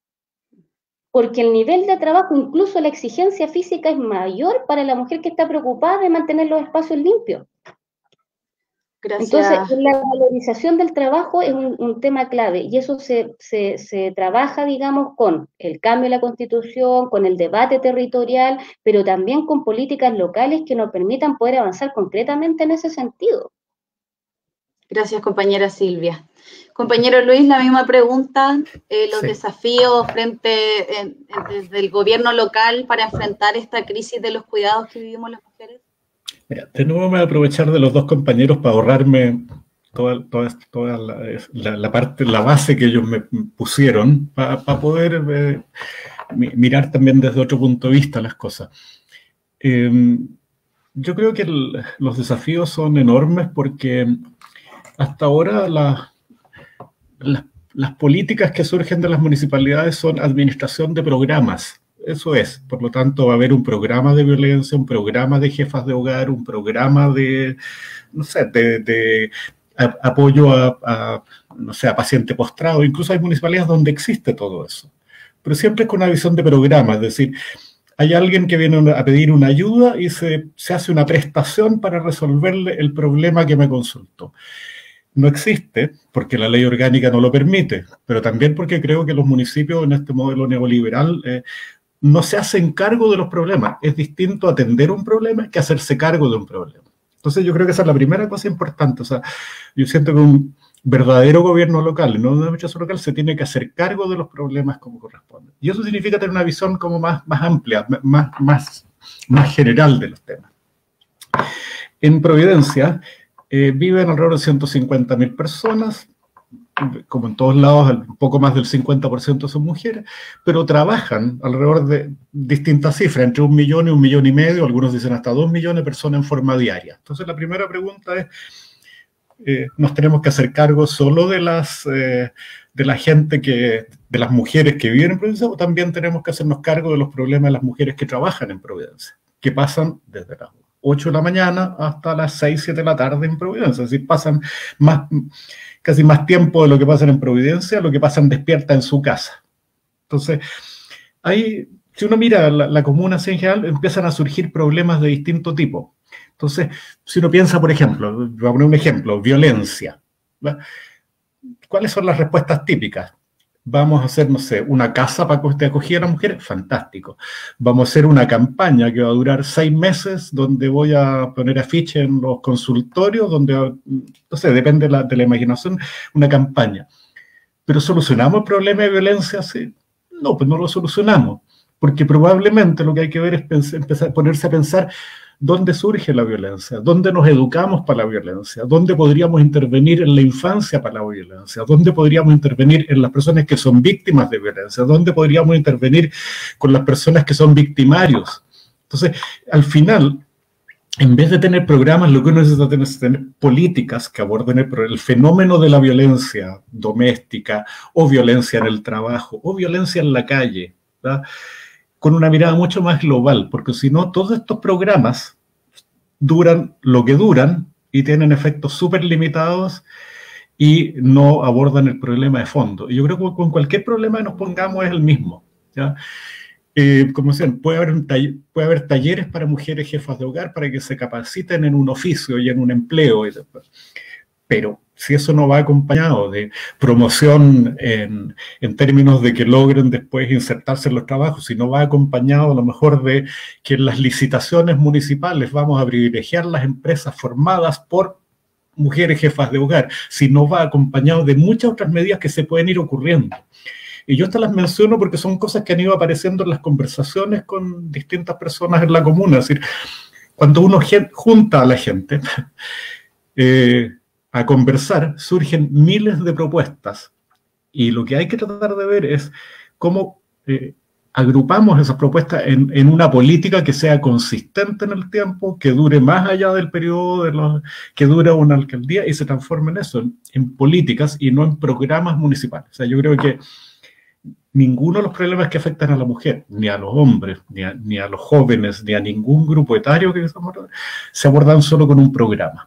Porque el nivel de trabajo, incluso la exigencia física es mayor para la mujer que está preocupada de mantener los espacios limpios. Gracias. Entonces, la valorización del trabajo es un, un tema clave y eso se, se, se trabaja, digamos, con el cambio de la Constitución, con el debate territorial, pero también con políticas locales que nos permitan poder avanzar concretamente en ese sentido.
Gracias, compañera Silvia. Compañero Luis, la misma pregunta, eh, los sí. desafíos frente eh, desde el gobierno local para enfrentar esta crisis de los cuidados que vivimos las mujeres.
Mira, de nuevo me voy a aprovechar de los dos compañeros para ahorrarme toda, toda, toda la, la, la parte, la base que ellos me pusieron, para, para poder eh, mirar también desde otro punto de vista las cosas. Eh, yo creo que el, los desafíos son enormes porque hasta ahora la, la, las políticas que surgen de las municipalidades son administración de programas. Eso es, por lo tanto va a haber un programa de violencia, un programa de jefas de hogar, un programa de, no sé, de, de a, apoyo a, a, no sé, a paciente postrado. Incluso hay municipalidades donde existe todo eso, pero siempre con una visión de programa, es decir, hay alguien que viene a pedir una ayuda y se, se hace una prestación para resolverle el problema que me consultó. No existe porque la ley orgánica no lo permite, pero también porque creo que los municipios en este modelo neoliberal eh, no se hacen cargo de los problemas. Es distinto atender un problema que hacerse cargo de un problema. Entonces yo creo que esa es la primera cosa importante. O sea, yo siento que un verdadero gobierno local, no una administración local, se tiene que hacer cargo de los problemas como corresponde. Y eso significa tener una visión como más, más amplia, más, más más general de los temas. En Providencia eh, viven alrededor de ciento cincuenta mil personas, como en todos lados, un poco más del cincuenta por ciento son mujeres, pero trabajan alrededor de distintas cifras, entre un millón y un millón y medio, algunos dicen hasta dos millones de personas en forma diaria. Entonces la primera pregunta es, eh, ¿nos tenemos que hacer cargo solo de las, eh, de la gente que, de las mujeres que viven en Providencia, o también tenemos que hacernos cargo de los problemas de las mujeres que trabajan en Providencia, que pasan desde las ocho de la mañana hasta las seis, siete de la tarde en Providencia? Es decir, pasan más, casi más tiempo de lo que pasan en Providencia, lo que pasan despierta en su casa. Entonces, ahí, si uno mira la, la comuna así en general, empiezan a surgir problemas de distinto tipo. Entonces, si uno piensa, por ejemplo, voy a poner un ejemplo, violencia, ¿verdad? ¿Cuáles son las respuestas típicas? Vamos a hacer, no sé, una casa para que acogida a las mujeres, fantástico. Vamos a hacer una campaña que va a durar seis meses, donde voy a poner afiches en los consultorios, donde, no sé, depende de la, de la imaginación, una campaña. ¿Pero solucionamos el problema de violencia así? No, pues no lo solucionamos, porque probablemente lo que hay que ver es pensar, empezar a ponerse a pensar dónde surge la violencia, dónde nos educamos para la violencia, dónde podríamos intervenir en la infancia para la violencia, dónde podríamos intervenir en las personas que son víctimas de violencia, dónde podríamos intervenir con las personas que son victimarios. Entonces, al final, en vez de tener programas, lo que uno necesita tener es tener políticas que aborden el, el fenómeno de la violencia doméstica, o violencia en el trabajo, o violencia en la calle, ¿verdad? Con una mirada mucho más global, porque si no, todos estos programas duran lo que duran y tienen efectos súper limitados y no abordan el problema de fondo. Y yo creo que con cualquier problema que nos pongamos es el mismo, ¿ya? Eh, como decían, puede haber, un taller, puede haber talleres para mujeres jefas de hogar para que se capaciten en un oficio y en un empleo, y después. Pero si eso no va acompañado de promoción en, en términos de que logren después insertarse en los trabajos, si no va acompañado a lo mejor de que en las licitaciones municipales vamos a privilegiar las empresas formadas por mujeres jefas de hogar, si no va acompañado de muchas otras medidas que se pueden ir ocurriendo. Y yo estas las menciono porque son cosas que han ido apareciendo en las conversaciones con distintas personas en la comuna. Es decir, cuando uno junta a la gente, eh, a conversar, surgen miles de propuestas, y lo que hay que tratar de ver es cómo eh, agrupamos esas propuestas en, en una política que sea consistente en el tiempo, que dure más allá del periodo de los, que dura una alcaldía, y se transforme en eso, en, en políticas y no en programas municipales. O sea, yo creo que ninguno de los problemas que afectan a la mujer, ni a los hombres, ni a, ni a los jóvenes, ni a ningún grupo etario que se abordan solo con un programa.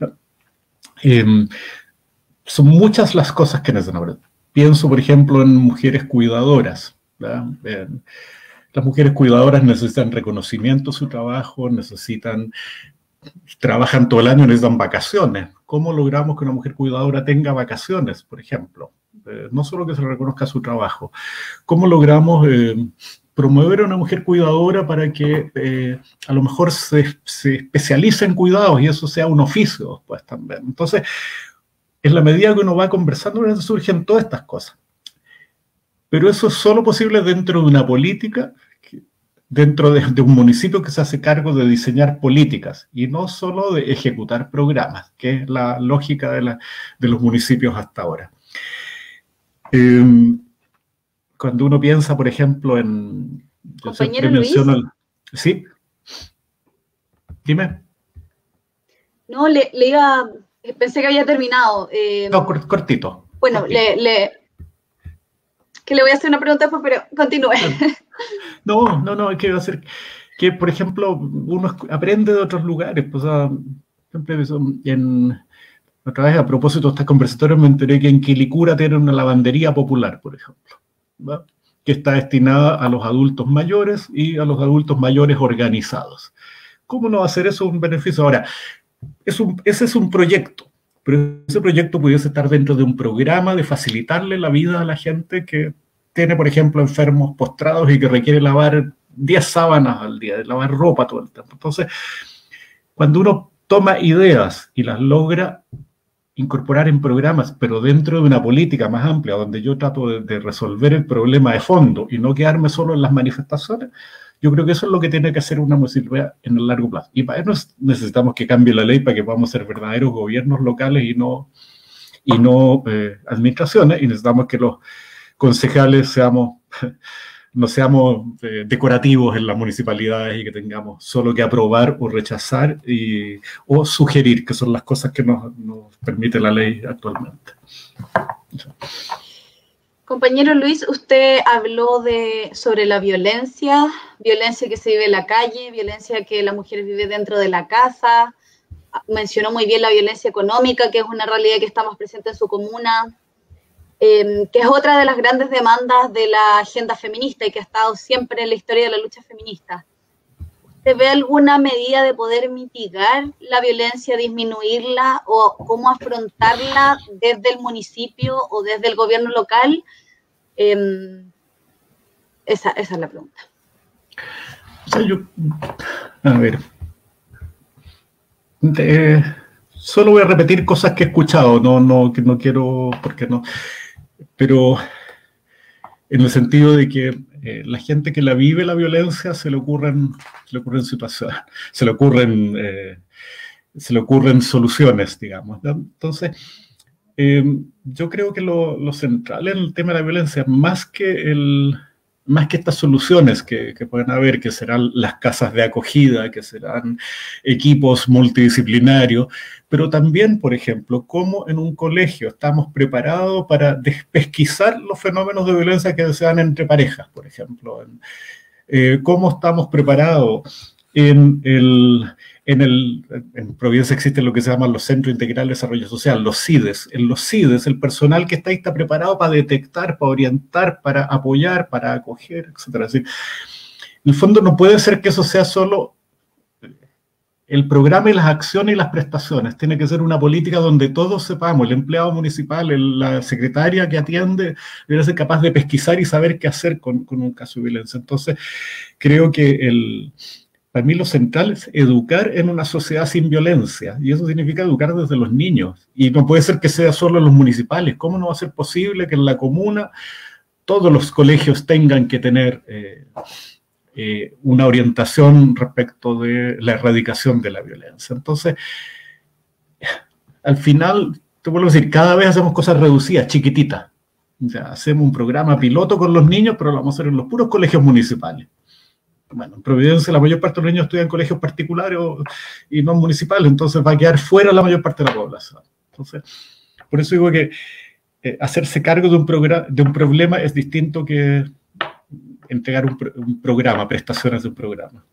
Eh, son muchas las cosas que necesitan abordar. Pienso, por ejemplo, en mujeres cuidadoras, eh, las mujeres cuidadoras necesitan reconocimiento de su trabajo, necesitan, trabajan todo el año, necesitan vacaciones. ¿Cómo logramos que una mujer cuidadora tenga vacaciones, por ejemplo? Eh, no solo que se le reconozca su trabajo. ¿Cómo logramos eh, promover a una mujer cuidadora para que eh, a lo mejor se, se especialice en cuidados y eso sea un oficio después también? Entonces, en la medida que uno va conversando, surgen todas estas cosas. Pero eso es solo posible dentro de una política, dentro de, de un municipio que se hace cargo de diseñar políticas y no solo de ejecutar programas, que es la lógica de, la, de los municipios hasta ahora. Eh, Cuando uno piensa, por ejemplo, en...
Compañero Luis. El,
¿sí? Dime.
No, le, le iba... Pensé que había terminado. Eh,
no, cortito.
Bueno,
cortito.
Le, le... Que le voy a hacer una pregunta, pero continúe.
No, no, no, es que va a ser... Que, por ejemplo, uno aprende de otros lugares. Pues, o sea, siempre en... Otra vez, a propósito de estas conversatorias, me enteré que en Quilicura tienen una lavandería popular, por ejemplo, ¿va? Que está destinada a los adultos mayores y a los adultos mayores organizados. ¿Cómo no va a ser eso un beneficio? Ahora, es un, ese es un proyecto, pero ese proyecto pudiese estar dentro de un programa de facilitarle la vida a la gente que tiene, por ejemplo, enfermos postrados y que requiere lavar diez sábanas al día, de lavar ropa todo el tiempo. Entonces, cuando uno toma ideas y las logra incorporar en programas, pero dentro de una política más amplia, donde yo trato de, de resolver el problema de fondo y no quedarme solo en las manifestaciones, Yo creo que eso es lo que tiene que hacer una municipalidad en el largo plazo. Y para eso necesitamos que cambie la ley para que podamos ser verdaderos gobiernos locales y no, y no eh, administraciones, y necesitamos que los concejales seamos... no seamos eh, decorativos en las municipalidades y que tengamos solo que aprobar o rechazar y, o sugerir, que son las cosas que nos, nos permite la ley actualmente.
Compañero Luis, usted habló de, sobre la violencia, violencia que se vive en la calle, violencia que la mujer vive dentro de la casa, mencionó muy bien la violencia económica, que es una realidad que está más presente en su comuna, Eh, que es otra de las grandes demandas de la agenda feminista y que ha estado siempre en la historia de la lucha feminista. ¿Usted ve alguna medida de poder mitigar la violencia, disminuirla o cómo afrontarla desde el municipio o desde el gobierno local? Eh, esa, esa es la pregunta.
O sea, yo, a ver, eh, solo voy a repetir cosas que he escuchado, no, no, que no quiero, porque no... pero en el sentido de que eh, la gente que la vive la violencia se le ocurren, se le ocurren situaciones, se le ocurren, eh, se le ocurren soluciones, digamos, ¿no? Entonces, eh, yo creo que lo, lo central en el tema de la violencia, más que el... más que estas soluciones que, que pueden haber, que serán las casas de acogida, que serán equipos multidisciplinarios, pero también, por ejemplo, cómo en un colegio estamos preparados para pesquisar los fenómenos de violencia que se dan entre parejas, por ejemplo. Eh, cómo estamos preparados en el... En, el, en Providencia existen lo que se llaman los Centros Integrales de Desarrollo Social, los C I D E S. En los C I D E S, el personal que está ahí está preparado para detectar, para orientar, para apoyar, para acoger, etcétera. Así, en el fondo no puede ser que eso sea solo el programa y las acciones y las prestaciones. Tiene que ser una política donde todos sepamos, el empleado municipal, el, la secretaria que atiende, debe ser capaz de pesquisar y saber qué hacer con, con un caso de violencia. Entonces, creo que el... Para mí lo central es educar en una sociedad sin violencia, y eso significa educar desde los niños. Y no puede ser que sea solo en los municipales. ¿Cómo no va a ser posible que en la comuna todos los colegios tengan que tener eh, eh, una orientación respecto de la erradicación de la violencia? Entonces, al final, te vuelvo a decir, cada vez hacemos cosas reducidas, chiquititas. O sea, hacemos un programa piloto con los niños, pero lo vamos a hacer en los puros colegios municipales. Bueno, en Providencia la mayor parte de los niños estudian en colegios particulares o, y no municipales, entonces va a quedar fuera la mayor parte de la población. Entonces, por eso digo que eh, hacerse cargo de un, de un problema es distinto que entregar un, un programa, prestaciones de un programa.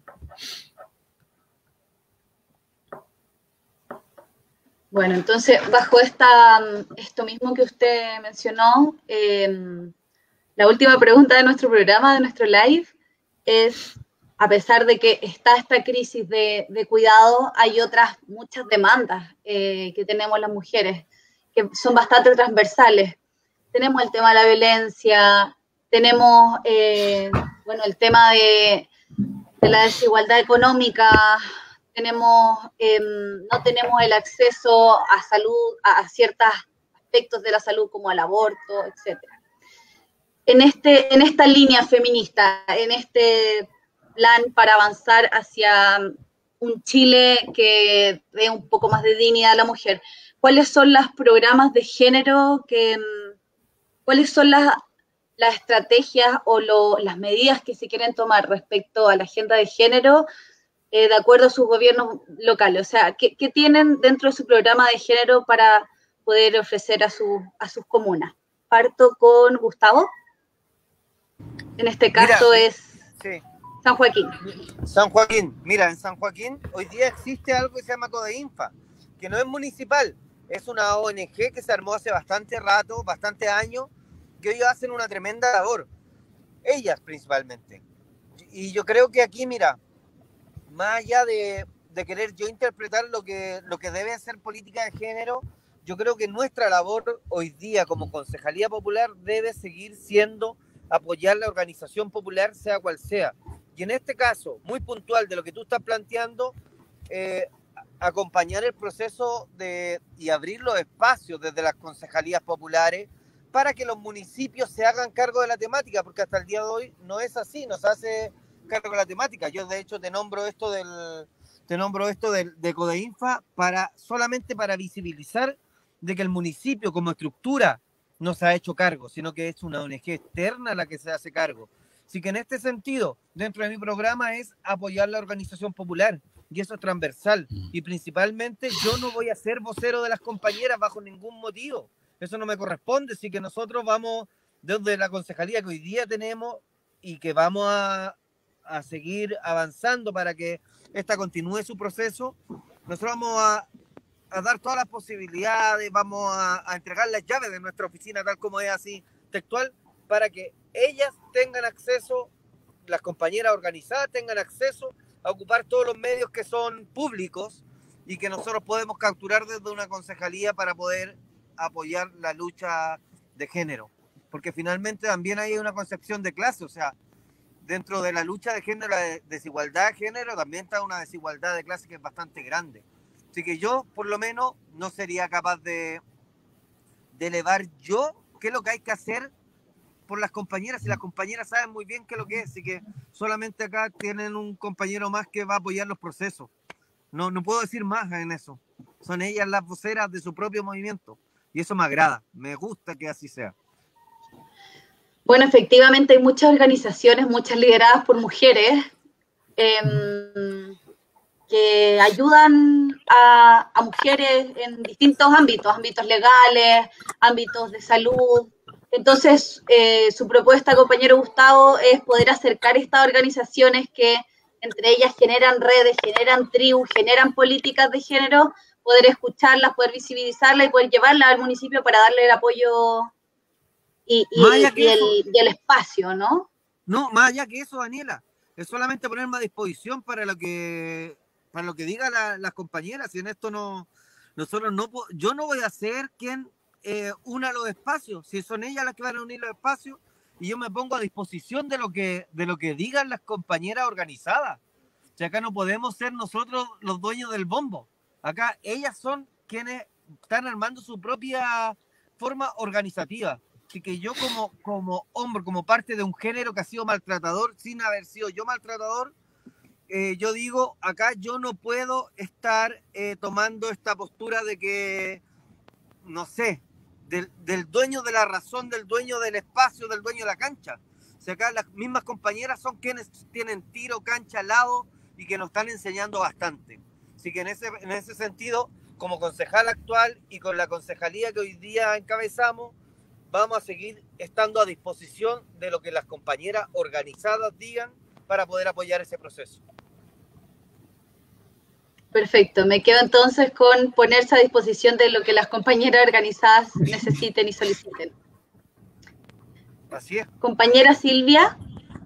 Bueno, entonces, bajo esta, esto mismo que usted mencionó, eh, la última pregunta de nuestro programa, de nuestro live, es, a pesar de que está esta crisis de, de cuidado, hay otras muchas demandas eh, que tenemos las mujeres, que son bastante transversales. Tenemos el tema de la violencia, tenemos, eh, bueno, el tema de, de la desigualdad económica, tenemos, eh, no tenemos el acceso a salud, a, a ciertos aspectos de la salud como al aborto, etcétera. En, este, en esta línea feminista, en este plan para avanzar hacia un Chile que dé un poco más de dignidad a la mujer, ¿cuáles son los programas de género, que, cuáles son las, las estrategias o lo, las medidas que se quieren tomar respecto a la agenda de género eh, de acuerdo a sus gobiernos locales? O sea, ¿qué, qué tienen dentro de su programa de género para poder ofrecer a, su, a sus comunas? Parto con Gustavo. En este caso mira, es sí. San Joaquín.
San Joaquín. Mira, en San Joaquín hoy día existe algo que se llama CODEINFA, que no es municipal, es una O N G que se armó hace bastante rato, bastante años, que hoy hacen una tremenda labor, ellas principalmente. Y yo creo que aquí, mira, más allá de, de querer yo interpretar lo que, lo que debe ser política de género, yo creo que nuestra labor hoy día como Concejalía Popular debe seguir siendo apoyar la organización popular, sea cual sea. Y en este caso, muy puntual de lo que tú estás planteando, eh, acompañar el proceso de, y abrir los espacios desde las concejalías populares para que los municipios se hagan cargo de la temática, porque hasta el día de hoy no es así. Nos hace cargo de la temática. Yo de hecho te nombro esto del, te nombro esto del, de Codeinfa para, solamente para visibilizar de que el municipio como estructura no se ha hecho cargo, sino que es una O N G externa la que se hace cargo. Así que en este sentido, dentro de mi programa es apoyar la organización popular, y eso es transversal. Y principalmente yo no voy a ser vocero de las compañeras bajo ningún motivo. Eso no me corresponde, así que nosotros vamos, desde la concejalía que hoy día tenemos y que vamos a, a seguir avanzando para que esta continúe su proceso, nosotros vamos a, a dar todas las posibilidades, vamos a, a entregar las llaves de nuestra oficina, tal como es así textual, para que ellas tengan acceso, las compañeras organizadas tengan acceso a ocupar todos los medios que son públicos y que nosotros podemos capturar desde una concejalía para poder apoyar la lucha de género. Porque finalmente también hay una concepción de clase, o sea, dentro de la lucha de género, la desigualdad de género, también está una desigualdad de clase que es bastante grande. Así que yo, por lo menos, no sería capaz de, de elevar yo qué es lo que hay que hacer por las compañeras, y las compañeras saben muy bien qué es lo que es, así que solamente acá tienen un compañero más que va a apoyar los procesos. No, no puedo decir más en eso. Son ellas las voceras de su propio movimiento, y eso me agrada, me gusta que así sea.
Bueno, efectivamente hay muchas organizaciones, muchas lideradas por mujeres, eh, que ayudan a, a mujeres en distintos ámbitos, ámbitos legales, ámbitos de salud. Entonces, eh, su propuesta, compañero Gustavo, es poder acercar estas organizaciones que entre ellas generan redes, generan tribus, generan políticas de género, poder escucharlas, poder visibilizarlas y poder llevarlas al municipio para darle el apoyo y, y, y, el, y el espacio, ¿no?
No, más allá que eso, Daniela, es solamente ponerme a disposición para lo que, para lo que digan la, las compañeras, y en esto no, nosotros no, yo no voy a ser quien Eh, una los espacios, si son ellas las que van a unir los espacios, y yo me pongo a disposición de lo que, de lo que digan las compañeras organizadas. O sea, acá no podemos ser nosotros los dueños del bombo, acá ellas son quienes están armando su propia forma organizativa. Así que yo como, como hombre, como parte de un género que ha sido maltratador, sin haber sido yo maltratador, eh, yo digo, acá yo no puedo estar eh, tomando esta postura de que, no sé, Del, del dueño de la razón, del dueño del espacio, del dueño de la cancha. O sea, acá las mismas compañeras son quienes tienen tiro, cancha, lado y que nos están enseñando bastante. Así que en ese, en ese sentido, como concejal actual y con la concejalía que hoy día encabezamos, vamos a seguir estando a disposición de lo que las compañeras organizadas digan para poder apoyar ese proceso.
Perfecto, me quedo entonces con ponerse a disposición de lo que las compañeras organizadas necesiten y soliciten.
Así es.
Compañera Silvia.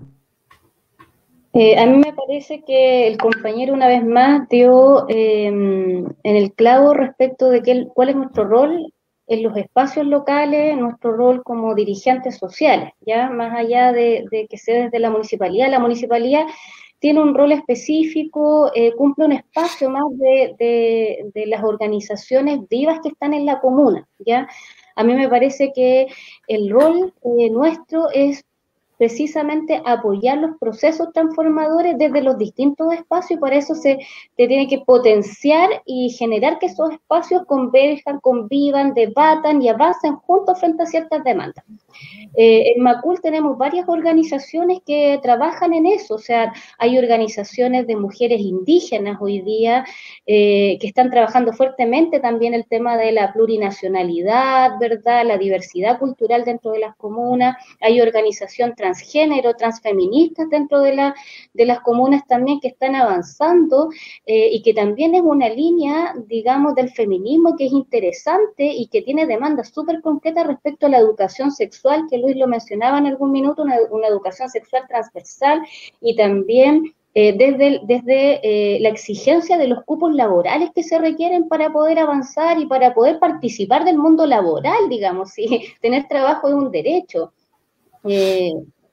Eh, a mí me parece que el compañero una vez más dio eh, en el clavo respecto de que, cuál es nuestro rol en los espacios locales, nuestro rol como dirigentes sociales, ya más allá de, de que sea desde la municipalidad. La municipalidad tiene un rol específico, eh, cumple un espacio más de, de, de las organizaciones vivas que están en la comuna, ¿ya? A mí me parece que el rol eh, nuestro es precisamente apoyar los procesos transformadores desde los distintos espacios, y para eso se, se tiene que potenciar y generar que esos espacios converjan, convivan, debatan y avancen juntos frente a ciertas demandas. Eh, en Macul tenemos varias organizaciones que trabajan en eso, o sea, hay organizaciones de mujeres indígenas hoy día eh, que están trabajando fuertemente también el tema de la plurinacionalidad, ¿verdad?, la diversidad cultural dentro de las comunas, hay organización transgénero, transfeministas dentro de, la, de las comunas también que están avanzando eh, y que también es una línea, digamos, del feminismo que es interesante y que tiene demandas súper concretas respecto a la educación sexual, que Luis lo mencionaba en algún minuto, una, una educación sexual transversal y también eh, desde, desde eh, la exigencia de los cupos laborales que se requieren para poder avanzar y para poder participar del mundo laboral, digamos, si tener trabajo es un derecho. Eh,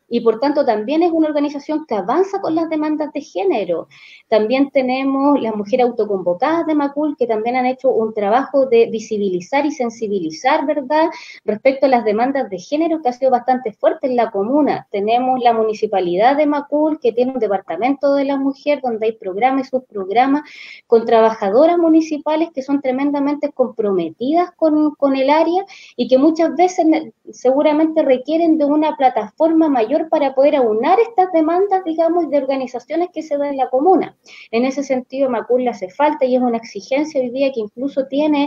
y por tanto también es una organización que avanza con las demandas de género. También tenemos las mujeres autoconvocadas de Macul, que también han hecho un trabajo de visibilizar y sensibilizar, ¿verdad?, respecto a las demandas de género, que ha sido bastante fuerte en la comuna. Tenemos la municipalidad de Macul, que tiene un departamento de la mujer, donde hay programas y subprogramas con trabajadoras municipales que son tremendamente comprometidas con, con el área y que muchas veces seguramente requieren de una plataforma mayor para poder aunar estas demandas, digamos, de organizaciones que se dan en la comuna. En ese sentido, Macul le hace falta y es una exigencia hoy día que incluso tiene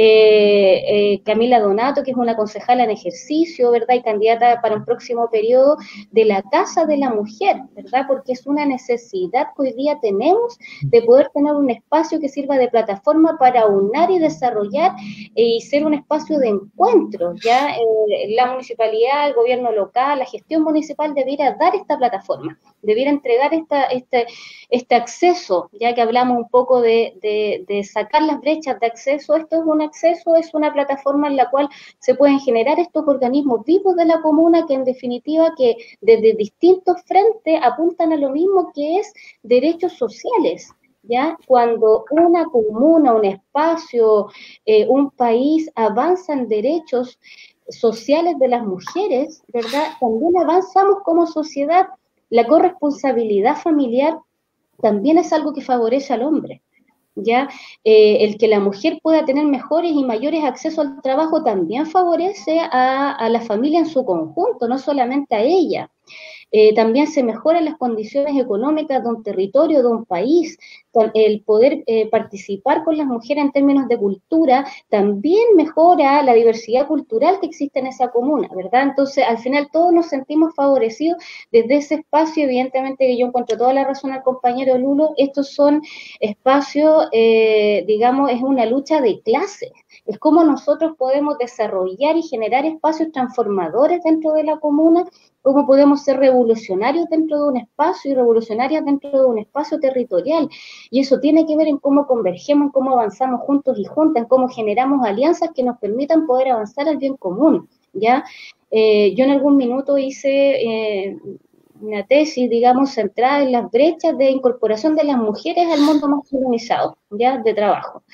eh, eh, Camila Donato, que es una concejala en ejercicio, ¿verdad?, y candidata para un próximo periodo de la Casa de la Mujer, ¿verdad?, porque es una necesidad que hoy día tenemos de poder tener un espacio que sirva de plataforma para aunar y desarrollar eh, y ser un espacio de encuentro, ¿ya? Eh, la municipalidad, el gobierno local, la gestión municipal debiera dar esta plataforma, debiera entregar esta, este, este acceso, ya que hablamos un poco de, de, de sacar las brechas de acceso. Esto es un acceso, es una plataforma en la cual se pueden generar estos organismos vivos de la comuna que en definitiva que desde distintos frentes apuntan a lo mismo, que es derechos sociales. ¿Ya? Cuando una comuna, un espacio, eh, un país avanza en derechos sociales de las mujeres, ¿verdad?, también avanzamos como sociedad. La corresponsabilidad familiar también es algo que favorece al hombre, ¿ya? Eh, el que la mujer pueda tener mejores y mayores accesos al trabajo también favorece a, a la familia en su conjunto, no solamente a ella. Eh, también se mejoran las condiciones económicas de un territorio, de un país. El poder eh, participar con las mujeres en términos de cultura también mejora la diversidad cultural que existe en esa comuna, ¿verdad? Entonces, al final todos nos sentimos favorecidos desde ese espacio. Evidentemente que yo encuentro toda la razón al compañero Lulo, estos son espacios, eh, digamos, es una lucha de clases, es cómo nosotros podemos desarrollar y generar espacios transformadores dentro de la comuna, cómo podemos ser revolucionarios dentro de un espacio y revolucionarias dentro de un espacio territorial. Y eso tiene que ver en cómo convergemos, en cómo avanzamos juntos y juntas, en cómo generamos alianzas que nos permitan poder avanzar al bien común, ¿ya? Eh, yo en algún minuto hice eh, una tesis, digamos, centrada en las brechas de incorporación de las mujeres al mundo masculinizado, ¿ya?, de trabajo.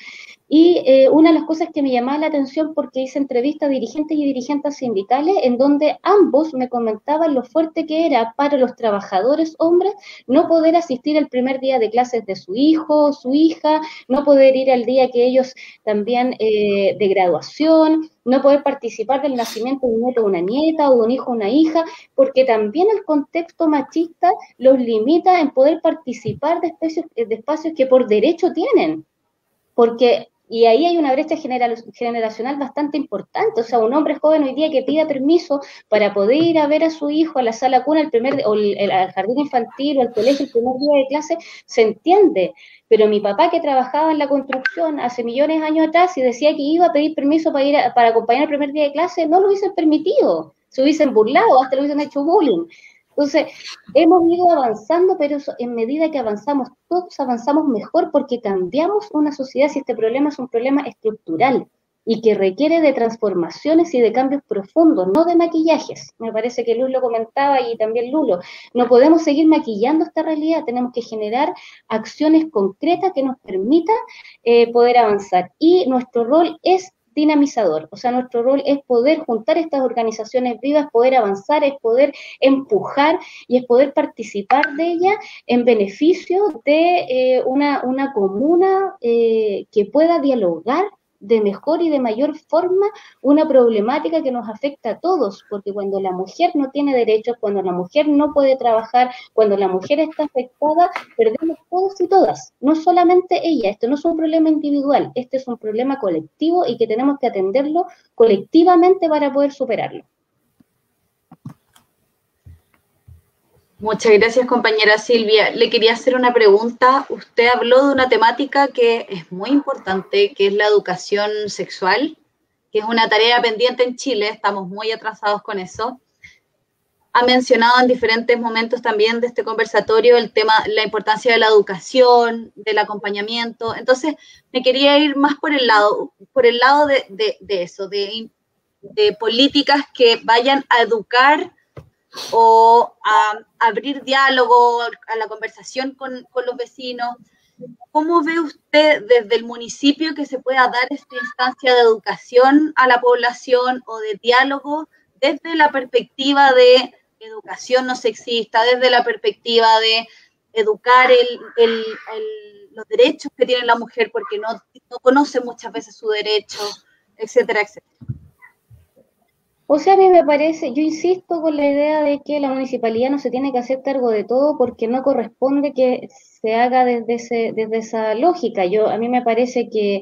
Y eh, una de las cosas que me llamaba la atención, porque hice entrevistas a dirigentes y dirigentes sindicales, en donde ambos me comentaban lo fuerte que era para los trabajadores hombres no poder asistir el primer día de clases de su hijo, su hija, no poder ir al día que ellos también eh, de graduación, no poder participar del nacimiento de un nieto o una nieta, o de un hijo o una hija, porque también el contexto machista los limita en poder participar de espacios, de espacios que por derecho tienen. Porque y ahí hay una brecha generacional bastante importante. O sea, un hombre joven hoy día que pida permiso para poder ir a ver a su hijo a la sala cuna el primer, o el, el, al jardín infantil o al colegio el primer día de clase, se entiende. Pero mi papá, que trabajaba en la construcción hace millones de años atrás y decía que iba a pedir permiso para ir a, para acompañar el primer día de clase, no lo hubiesen permitido, se hubiesen burlado, hasta lo hubiesen hecho bullying. Entonces, hemos ido avanzando, pero en medida que avanzamos, todos avanzamos mejor porque cambiamos una sociedad. Si este problema es un problema estructural y que requiere de transformaciones y de cambios profundos, no de maquillajes. Me parece que Luz lo comentaba y también Lulo. No podemos seguir maquillando esta realidad, tenemos que generar acciones concretas que nos permitan eh, poder avanzar. Y nuestro rol es dinamizador, o sea, nuestro rol es poder juntar estas organizaciones vivas, poder avanzar, es poder empujar y es poder participar de ellas en beneficio de eh, una, una comuna eh, que pueda dialogar de mejor y de mayor forma una problemática que nos afecta a todos, porque cuando la mujer no tiene derechos, cuando la mujer no puede trabajar, cuando la mujer está afectada, perdemos todos y todas, no solamente ella. Esto no es un problema individual, este es un problema colectivo y que tenemos que atenderlo colectivamente para poder superarlo.
Muchas gracias, compañera Silvia. Le quería hacer una pregunta. Usted habló de una temática que es muy importante, que es la educación sexual, que es una tarea pendiente en Chile, estamos muy atrasados con eso. Ha mencionado en diferentes momentos también de este conversatorio el tema, la importancia de la educación, del acompañamiento. Entonces, me quería ir más por el lado, por el lado de, de, de eso, de, de políticas que vayan a educar o a abrir diálogo, a la conversación con, con los vecinos. ¿Cómo ve usted desde el municipio que se pueda dar esta instancia de educación a la población o de diálogo desde la perspectiva de educación no sexista, desde la perspectiva de educar el, el, el, los derechos que tiene la mujer porque no, no conoce muchas veces su derecho, etcétera, etcétera?
O sea, a mí me parece, yo insisto con la idea de que la municipalidad no se tiene que hacer cargo de todo porque no corresponde que se haga desde, ese, desde esa lógica. Yo, a mí me parece que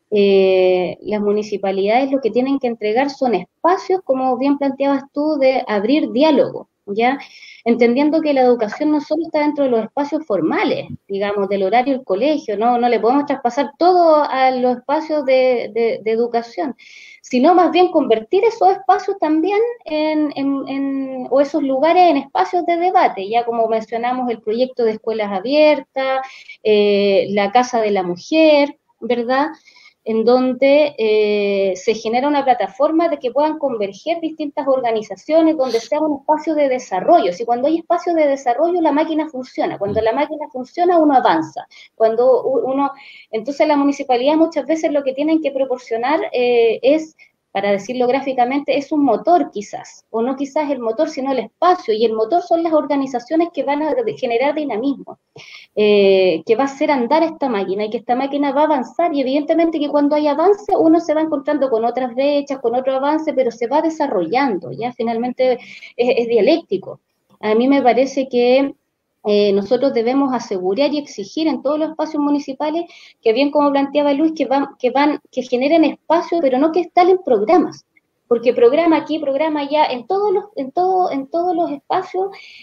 eh, las municipalidades lo que tienen que entregar son espacios, como bien planteabas tú, de abrir diálogo, ¿ya? Entendiendo que la educación no solo está dentro de los espacios formales, digamos, del horario del colegio, no, no le podemos traspasar todo a los espacios de, de, de educación, sino más bien convertir esos espacios también en, en, en, o esos lugares en espacios de debate, ya como mencionamos el proyecto de escuelas abiertas, eh, la Casa de la Mujer, ¿verdad?, en donde eh, se genera una plataforma de que puedan converger distintas organizaciones, donde sea un espacio de desarrollo. Si cuando hay espacio de desarrollo, la máquina funciona. Cuando la máquina funciona, uno avanza. Cuando uno, entonces la municipalidad muchas veces lo que tienen que proporcionar eh, es, para decirlo gráficamente, es un motor quizás, o no quizás el motor, sino el espacio, y el motor son las organizaciones que van a generar dinamismo, eh, que va a hacer andar esta máquina, y que esta máquina va a avanzar, y evidentemente que cuando hay avance, uno se va encontrando con otras brechas, con otro avance, pero se va desarrollando, ya finalmente es, es dialéctico. A mí me parece que Eh, nosotros debemos asegurar y exigir en todos los espacios municipales que, bien como planteaba Luis, que van, que van, que generen espacio, pero no que instalen programas, porque programa aquí, programa allá, en todos los, en todo, en todos los espacios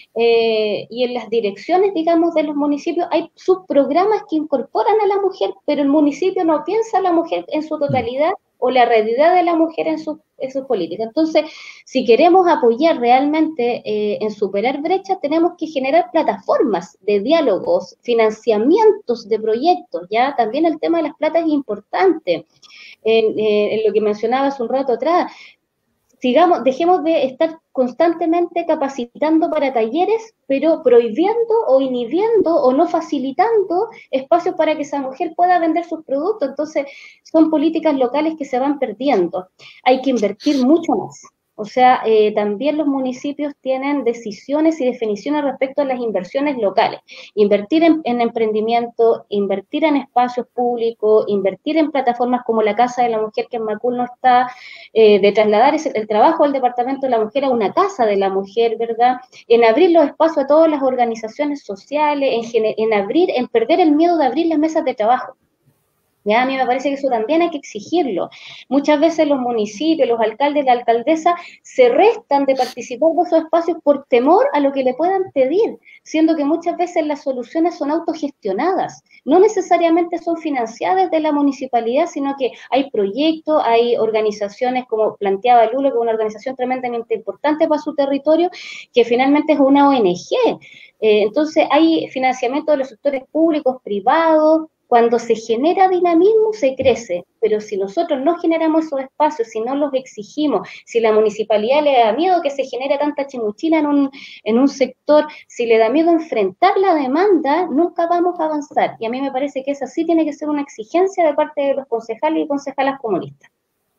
eh, y en las direcciones, digamos, de los municipios hay subprogramas que incorporan a la mujer, pero el municipio no piensa a la mujer en su totalidad o la realidad de la mujer en sus en su política. Entonces, si queremos apoyar realmente eh, en superar brechas, tenemos que generar plataformas de diálogos, financiamientos de proyectos, ¿ya? También el tema de las plata es importante. En, eh, en lo que mencionaba hace un rato atrás, sigamos, dejemos de estar constantemente capacitando para talleres, pero prohibiendo o inhibiendo o no facilitando espacios para que esa mujer pueda vender sus productos. Entonces, son políticas locales que se van perdiendo. Hay que invertir mucho más. O sea, eh, también los municipios tienen decisiones y definiciones respecto a las inversiones locales. Invertir en, en emprendimiento, invertir en espacios públicos, invertir en plataformas como la Casa de la Mujer, que en Macul no está, eh, de trasladar ese, el trabajo del Departamento de la Mujer a una Casa de la Mujer, ¿verdad? En abrir los espacios a todas las organizaciones sociales, en, en abrir, en perder el miedo de abrir las mesas de trabajo. Ya, a mí me parece que eso también hay que exigirlo. Muchas veces los municipios, los alcaldes, la alcaldesa se restan de participar de esos espacios por temor a lo que le puedan pedir, siendo que muchas veces las soluciones son autogestionadas, no necesariamente son financiadas desde la municipalidad, sino que hay proyectos, hay organizaciones, como planteaba Lulo, que es una organización tremendamente importante para su territorio, que finalmente es una O N G. Eh, entonces hay financiamiento de los sectores públicos, privados. Cuando se genera dinamismo, se crece, pero si nosotros no generamos esos espacios, si no los exigimos, si la municipalidad le da miedo que se genere tanta chimuchila en un, en un sector, si le da miedo enfrentar la demanda, nunca vamos a avanzar. Y a mí me parece que esa sí tiene que ser una exigencia de parte de los concejales y concejalas comunistas.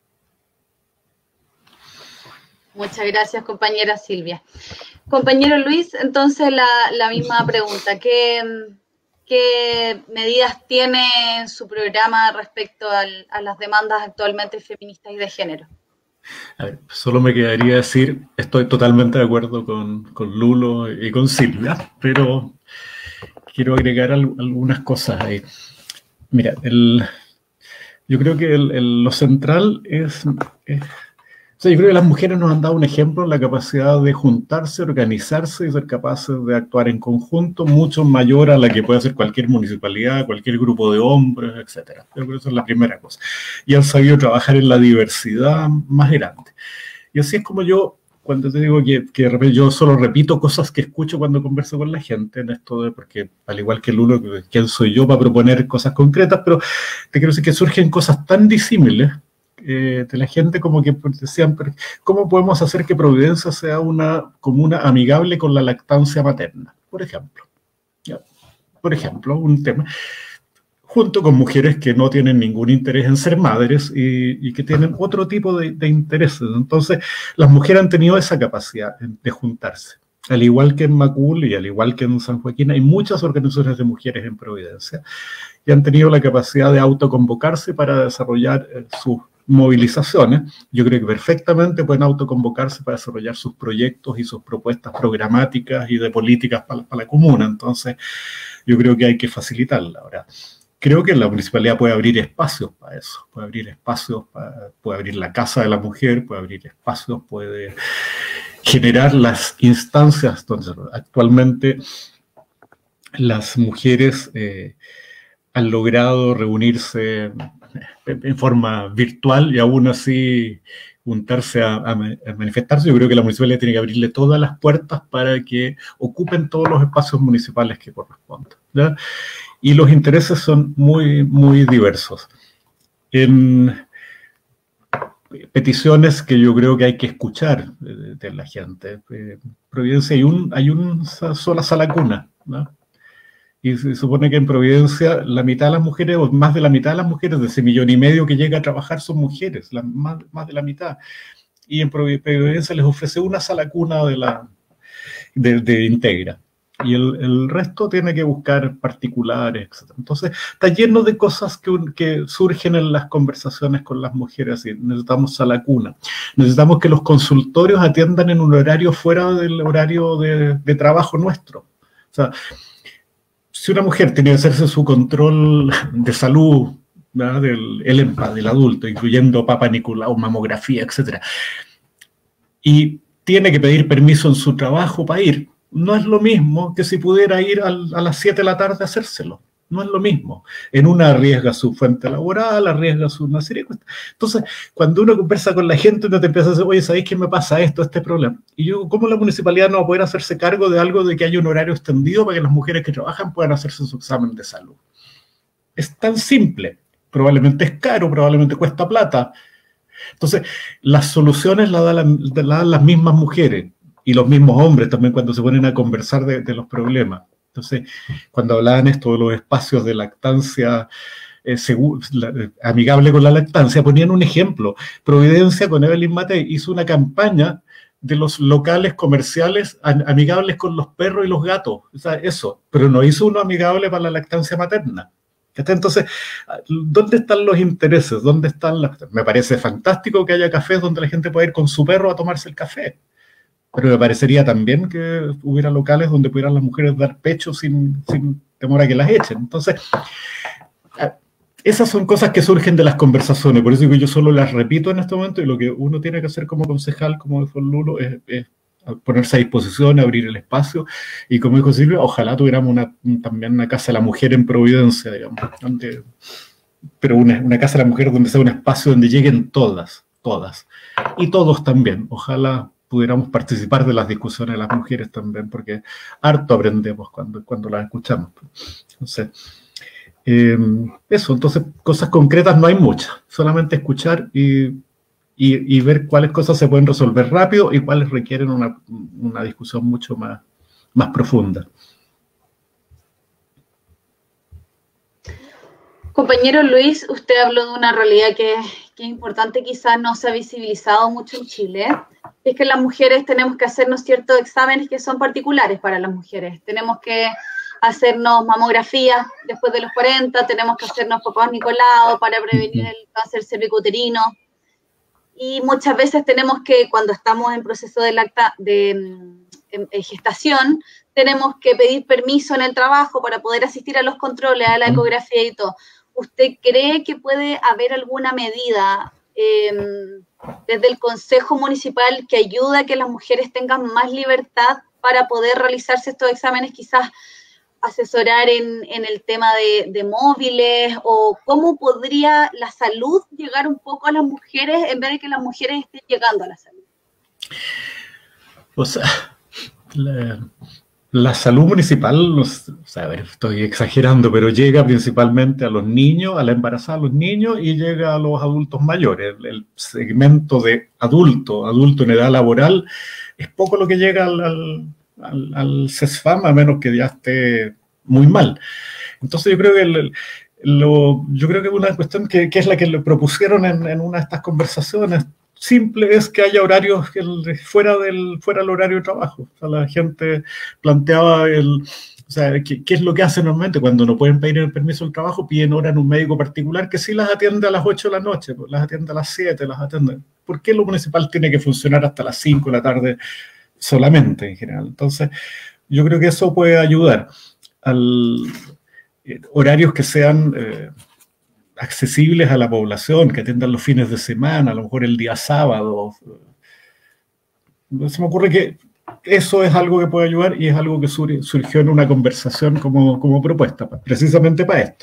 Muchas gracias, compañera Silvia. Compañero Luis, entonces la, la misma pregunta. ¿Qué... ¿Qué medidas tiene en su programa respecto al, a las demandas actualmente feministas y de género?
A ver, solo me quedaría decir, estoy totalmente de acuerdo con, con Lulo y con Silvia, pero quiero agregar al, algunas cosas ahí. Mira, el, yo creo que el, el, lo central es... es O sea, yo creo que las mujeres nos han dado un ejemplo en la capacidad de juntarse, organizarse y ser capaces de actuar en conjunto, mucho mayor a la que puede hacer cualquier municipalidad, cualquier grupo de hombres, etcétera. Yo creo que esa es la primera cosa. Y han sabido trabajar en la diversidad más grande. Y así es como yo, cuando te digo que, que de repente yo solo repito cosas que escucho cuando converso con la gente, en esto de, porque al igual que Lulo, ¿quién soy yo para proponer cosas concretas? Pero te quiero decir que surgen cosas tan disímiles eh, de la gente como que decían, ¿cómo podemos hacer que Providencia sea una comuna amigable con la lactancia materna? Por ejemplo. ¿Ya? Por ejemplo, un tema, junto con mujeres que no tienen ningún interés en ser madres y, y que tienen otro tipo de, de intereses. Entonces, las mujeres han tenido esa capacidad de juntarse. Al igual que en Macul y al igual que en San Joaquín, hay muchas organizaciones de mujeres en Providencia y han tenido la capacidad de autoconvocarse para desarrollar eh, sus movilizaciones. Yo creo que perfectamente pueden autoconvocarse para desarrollar sus proyectos y sus propuestas programáticas y de políticas para, para la comuna. Entonces, yo creo que hay que facilitarla. Ahora, creo que la municipalidad puede abrir espacios para eso, puede abrir espacios, para, puede abrir la Casa de la Mujer, puede abrir espacios, puede generar las instancias donde actualmente las mujeres eh, han logrado reunirse en forma virtual y aún así juntarse a, a, a manifestarse. Yo creo que la municipalidad tiene que abrirle todas las puertas para que ocupen todos los espacios municipales que correspondan, ¿ya? Y los intereses son muy, muy diversos. En peticiones que yo creo que hay que escuchar de, de la gente. En Providencia hay, un, hay una sola sala cuna, ¿no? Y se supone que en Providencia la mitad de las mujeres, o más de la mitad de las mujeres de ese millón y medio que llega a trabajar son mujeres, la, más, más de la mitad. Y en Providencia les ofrece una sala cuna de, la, de, de Integra. Y el, el resto tiene que buscar particulares, etcétera. Entonces, está lleno de cosas que, que surgen en las conversaciones con las mujeres. Y necesitamos sala cuna. Necesitamos que los consultorios atiendan en un horario fuera del horario de, de trabajo nuestro. O sea, si una mujer tiene que hacerse su control de salud, ¿verdad? Del el EMPA, del adulto, incluyendo Papa Nicolau, mamografía, etcétera, y tiene que pedir permiso en su trabajo para ir, no es lo mismo que si pudiera ir al, a las siete de la tarde a hacérselo. No es lo mismo. En una arriesga su fuente laboral, arriesga su una serie de cosas. Entonces, cuando uno conversa con la gente, uno te empieza a decir, oye, ¿sabéis qué me pasa esto, este problema? Y yo, ¿cómo la municipalidad no va a poder hacerse cargo de algo de que haya un horario extendido para que las mujeres que trabajan puedan hacerse su examen de salud? Es tan simple. Probablemente es caro, probablemente cuesta plata. Entonces, las soluciones las dan, las dan las mismas mujeres y los mismos hombres también cuando se ponen a conversar de, de los problemas. Entonces, cuando hablaban esto de los espacios de lactancia eh, seguro, la, eh, amigable con la lactancia, ponían un ejemplo. Providencia con Evelyn Matei hizo una campaña de los locales comerciales amigables con los perros y los gatos. O sea, eso, pero no hizo uno amigable para la lactancia materna. Entonces, ¿dónde están los intereses? ¿Dónde están las...? Me parece fantástico que haya cafés donde la gente pueda ir con su perro a tomarse el café. Pero me parecería también que hubiera locales donde pudieran las mujeres dar pecho sin, sin temor a que las echen. Entonces, esas son cosas que surgen de las conversaciones. Por eso digo, yo solo las repito en este momento y lo que uno tiene que hacer como concejal, como dijo Lulo, es, es ponerse a disposición, abrir el espacio. Y como dijo Silvia, ojalá tuviéramos una, también una casa de la mujer en Providencia, digamos. Donde, pero una, una casa de la mujer donde sea un espacio donde lleguen todas, todas. Y todos también. Ojalá pudiéramos participar de las discusiones de las mujeres también, porque harto aprendemos cuando, cuando las escuchamos. Entonces, eh, eso, entonces, cosas concretas no hay muchas, solamente escuchar y, y, y ver cuáles cosas se pueden resolver rápido y cuáles requieren una, una discusión mucho más, más profunda.
Compañero Luis, usted habló de una realidad que, que es importante, quizás no se ha visibilizado mucho en Chile. Es que las mujeres tenemos que hacernos ciertos exámenes que son particulares para las mujeres. Tenemos que hacernos mamografías después de los cuarenta, tenemos que hacernos papás Nicolau para prevenir el cáncer cervicuterino. Y muchas veces tenemos que, cuando estamos en proceso de, lacta, de, de, de gestación, tenemos que pedir permiso en el trabajo para poder asistir a los controles, a la ecografía y todo. ¿Usted cree que puede haber alguna medida eh, desde el Consejo Municipal que ayude a que las mujeres tengan más libertad para poder realizarse estos exámenes, quizás asesorar en, en el tema de, de móviles, o cómo podría la salud llegar un poco a las mujeres en vez de que las mujeres estén llegando a la salud?
O sea, la, la salud municipal, no sé, o sea, a ver, estoy exagerando, pero llega principalmente a los niños, a la embarazada, a los niños y llega a los adultos mayores. El, el segmento de adulto, adulto en edad laboral, es poco lo que llega al, al, al, al CESFAM, a menos que ya esté muy mal. Entonces yo creo que el, lo, yo creo que una cuestión que, que es la que le propusieron en, en una de estas conversaciones simple es que haya horarios fuera del, fuera del horario de trabajo. O sea, la gente planteaba el, o sea, ¿qué, qué es lo que hacen normalmente cuando no pueden pedir el permiso del trabajo? Piden hora en un médico particular que sí las atiende a las ocho de la noche, pues las atiende a las siete, las atiende. ¿Por qué lo municipal tiene que funcionar hasta las cinco de la tarde solamente en general? Entonces, yo creo que eso puede ayudar al eh, horarios que sean eh, accesibles a la población, que atiendan los fines de semana, a lo mejor el día sábado. Se me ocurre que eso es algo que puede ayudar y es algo que sur surgió en una conversación como, como propuesta, precisamente para esto.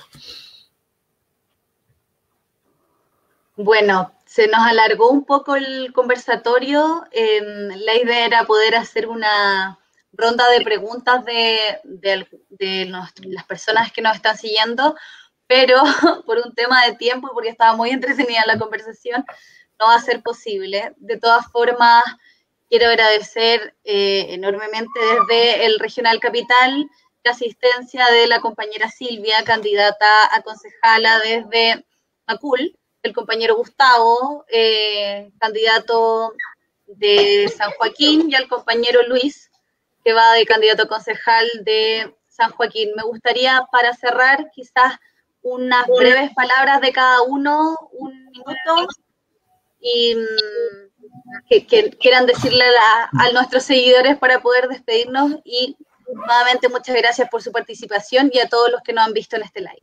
Bueno, se nos alargó un poco el conversatorio. Eh, la idea era poder hacer una ronda de preguntas de, de, de nos, las personas que nos están siguiendo, pero por un tema de tiempo y porque estaba muy entretenida la conversación, no va a ser posible. De todas formas, quiero agradecer eh, enormemente desde el Regional Capital la asistencia de la compañera Silvia, candidata a concejala desde Macul, el compañero Gustavo, eh, candidato de San Joaquín, y al compañero Luis, que va de candidato a concejal de San Joaquín. Me gustaría, para cerrar, quizás unas breves palabras de cada uno, un minuto, y mmm, que, que quieran decirle a, la, a nuestros seguidores para poder despedirnos. Y nuevamente muchas gracias por su participación y a todos los que nos han visto en este live.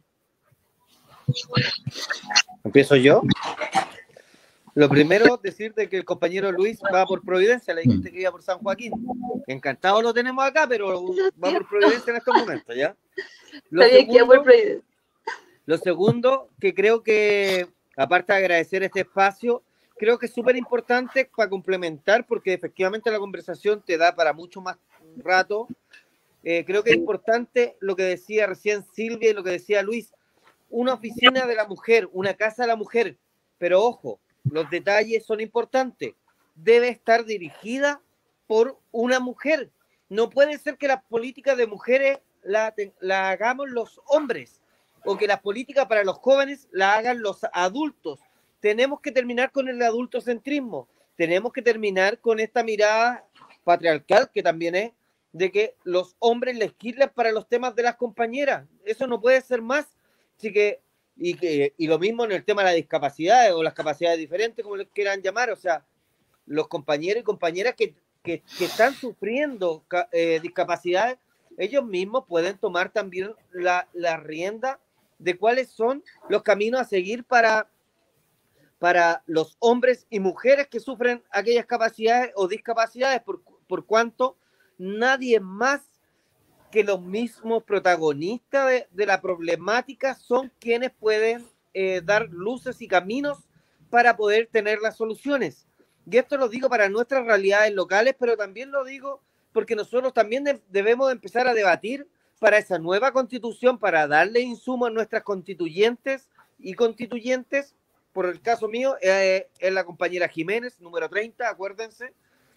¿Empiezo yo? Lo primero, decirte que el compañero Luis va por Providencia, le dijiste que iba por San Joaquín. Encantado lo tenemos acá, pero va por Providencia en estos momentos, ¿ya? Lo
Sabía segundo, que iba por Providencia.
Lo segundo, que creo que, aparte de agradecer este espacio, creo que es súper importante para complementar, porque efectivamente la conversación te da para mucho más rato. Eh, creo que es importante lo que decía recién Silvia y lo que decía Luis, una oficina de la mujer, una casa de la mujer, pero ojo, los detalles son importantes. Debe estar dirigida por una mujer. No puede ser que las políticas de mujeres la, la hagamos los hombres o que las políticas para los jóvenes la hagan los adultos. Tenemos que terminar con el adultocentrismo. Tenemos que terminar con esta mirada patriarcal que también es de que los hombres legislan para los temas de las compañeras. Eso no puede ser más. Así que Y, que, y lo mismo en el tema de las discapacidades o las capacidades diferentes, como les quieran llamar. O sea, los compañeros y compañeras que, que, que están sufriendo eh, discapacidades, ellos mismos pueden tomar también la, la rienda de cuáles son los caminos a seguir para, para los hombres y mujeres que sufren aquellas capacidades o discapacidades, por, por cuanto nadie más que los mismos protagonistas de, de la problemática son quienes pueden eh, dar luces y caminos para poder tener las soluciones. Y esto lo digo para nuestras realidades locales, pero también lo digo porque nosotros también de, debemos empezar a debatir para esa nueva constitución, para darle insumo a nuestras constituyentes y constituyentes. Por el caso mío, eh, es la compañera Jiménez, número treinta, acuérdense.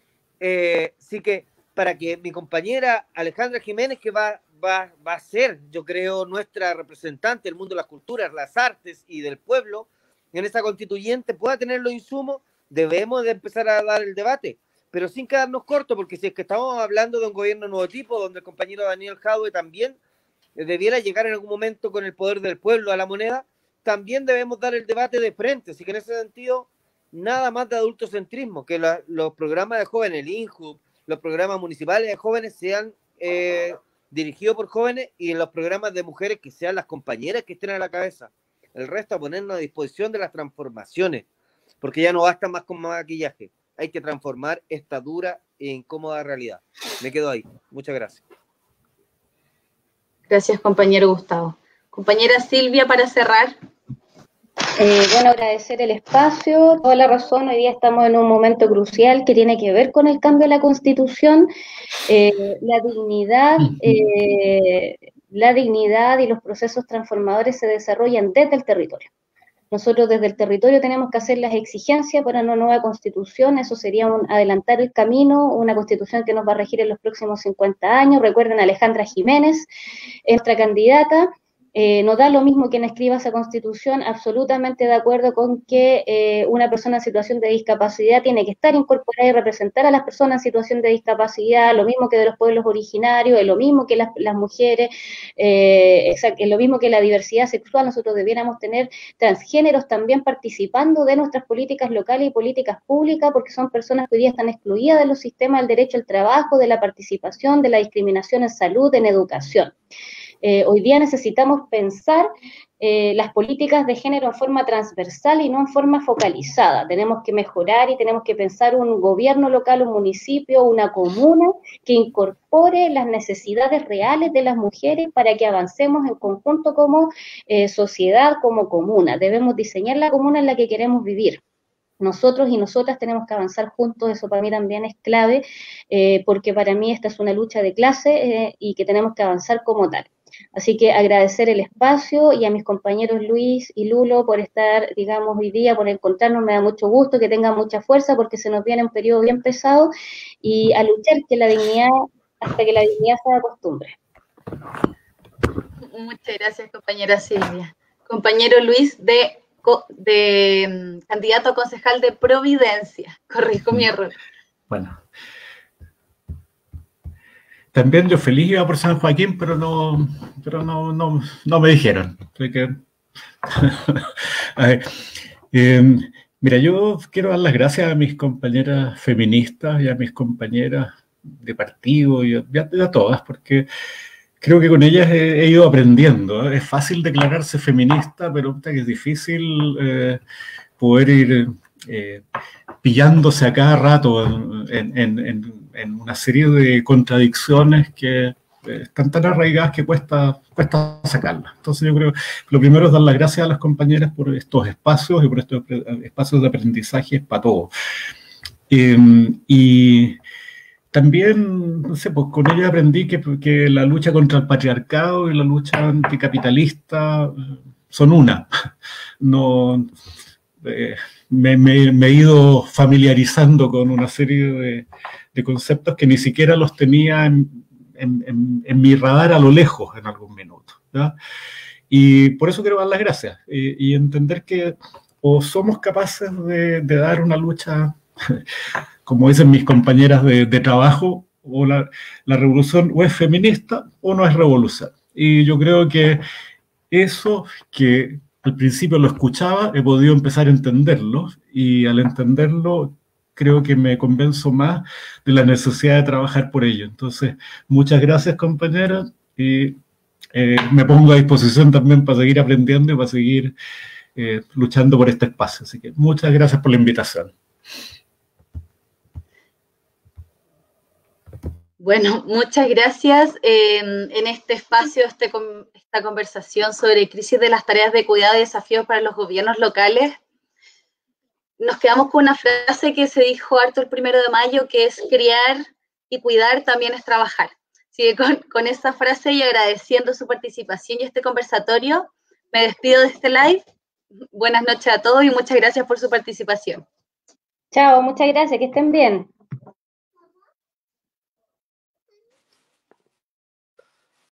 Eh, así que para que mi compañera Alejandra Jiménez, que va, va, va a ser, yo creo, nuestra representante del mundo de las culturas, las artes y del pueblo, en esa constituyente pueda tener los insumos, debemos de empezar a dar el debate, pero sin quedarnos cortos, porque si es que estamos hablando de un gobierno nuevo tipo, donde el compañero Daniel Jadwe también debiera llegar en algún momento con el poder del pueblo a la moneda, también debemos dar el debate de frente. Así que en ese sentido, nada más de adultocentrismo, que la, los programas de jóvenes, el INJUB, los programas municipales de jóvenes sean eh, dirigidos por jóvenes, y en los programas de mujeres que sean las compañeras que estén a la cabeza. El resto a ponernos a disposición de las transformaciones, porque ya no basta más con maquillaje. Hay que transformar esta dura e incómoda realidad. Me quedo ahí. Muchas gracias.
Gracias, compañero Gustavo. Compañera Silvia, para cerrar.
Eh, bueno, agradecer el espacio, toda la razón. Hoy día estamos en un momento crucial que tiene que ver con el cambio de la Constitución, eh, la dignidad, eh, la dignidad y los procesos transformadores se desarrollan desde el territorio. Nosotros desde el territorio tenemos que hacer las exigencias para una nueva constitución, eso sería un, adelantar el camino, una constitución que nos va a regir en los próximos cincuenta años. Recuerden, Alejandra Jiménez es nuestra candidata. Eh, no da lo mismo quien escriba esa constitución, absolutamente de acuerdo con que eh, una persona en situación de discapacidad tiene que estar incorporada y representar a las personas en situación de discapacidad, lo mismo que de los pueblos originarios, es lo mismo que las, las mujeres, eh, es lo mismo que la diversidad sexual. Nosotros debiéramos tener transgéneros también participando de nuestras políticas locales y políticas públicas, porque son personas que hoy día están excluidas de los sistemas del derecho al trabajo, de la participación, de la discriminación en salud, en educación. Eh, hoy día necesitamos pensar eh, las políticas de género en forma transversal y no en forma focalizada. Tenemos que mejorar y tenemos que pensar un gobierno local, un municipio, una comuna que incorpore las necesidades reales de las mujeres para que avancemos en conjunto como eh, sociedad, como comuna. Debemos diseñar la comuna en la que queremos vivir. Nosotros y nosotras tenemos que avanzar juntos, eso para mí también es clave, eh, porque para mí esta es una lucha de clase eh, y que tenemos que avanzar como tal. Así que agradecer el espacio y a mis compañeros Luis y Lulo por estar, digamos, hoy día, por encontrarnos, me da mucho gusto, que tengan mucha fuerza porque se nos viene un periodo bien pesado y a luchar que la dignidad, hasta que la dignidad sea costumbre.
Muchas gracias, compañera Silvia. Compañero Luis, de, de um, candidato a concejal de Providencia, corrijo mi error.
Bueno. También yo feliz iba por San Joaquín, pero no, pero no, no, no me dijeron. Así que, a ver, eh, mira, yo quiero dar las gracias a mis compañeras feministas y a mis compañeras de partido y a, y a todas, porque creo que con ellas he, he ido aprendiendo. Es fácil declararse feminista, pero que es difícil eh, poder ir eh, pillándose a cada rato en, en, en, en una serie de contradicciones que eh, están tan arraigadas que cuesta, cuesta sacarlas. Entonces yo creo que lo primero es dar las gracias a las compañeras por estos espacios y por estos espacios de aprendizaje para todos. Eh, y también, no sé, pues con ello aprendí que, que la lucha contra el patriarcado y la lucha anticapitalista son una. No, eh, me, me, me he ido familiarizando con una serie de, de conceptos que ni siquiera los tenía en, en, en, en mi radar a lo lejos en algún minuto, ¿ya? Y por eso quiero dar las gracias y, y entender que o somos capaces de, de dar una lucha, como dicen mis compañeras de, de trabajo, o la, la revolución o es feminista o no es revolución. Y yo creo que eso que al principio lo escuchaba, he podido empezar a entenderlo, y al entenderlo creo que me convenzo más de la necesidad de trabajar por ello. Entonces, muchas gracias, compañeras, y eh, me pongo a disposición también para seguir aprendiendo y para seguir eh, luchando por este espacio. Así que muchas gracias por la invitación.
Bueno, muchas gracias eh, en este espacio, este, esta conversación sobre crisis de las tareas de cuidado y desafíos para los gobiernos locales. Nos quedamos con una frase que se dijo harto el primero de mayo, que es criar y cuidar también es trabajar. Así que con, con esa frase y agradeciendo su participación y este conversatorio, me despido de este live. Buenas noches a todos y muchas gracias por su participación.
Chao, muchas gracias, que estén bien.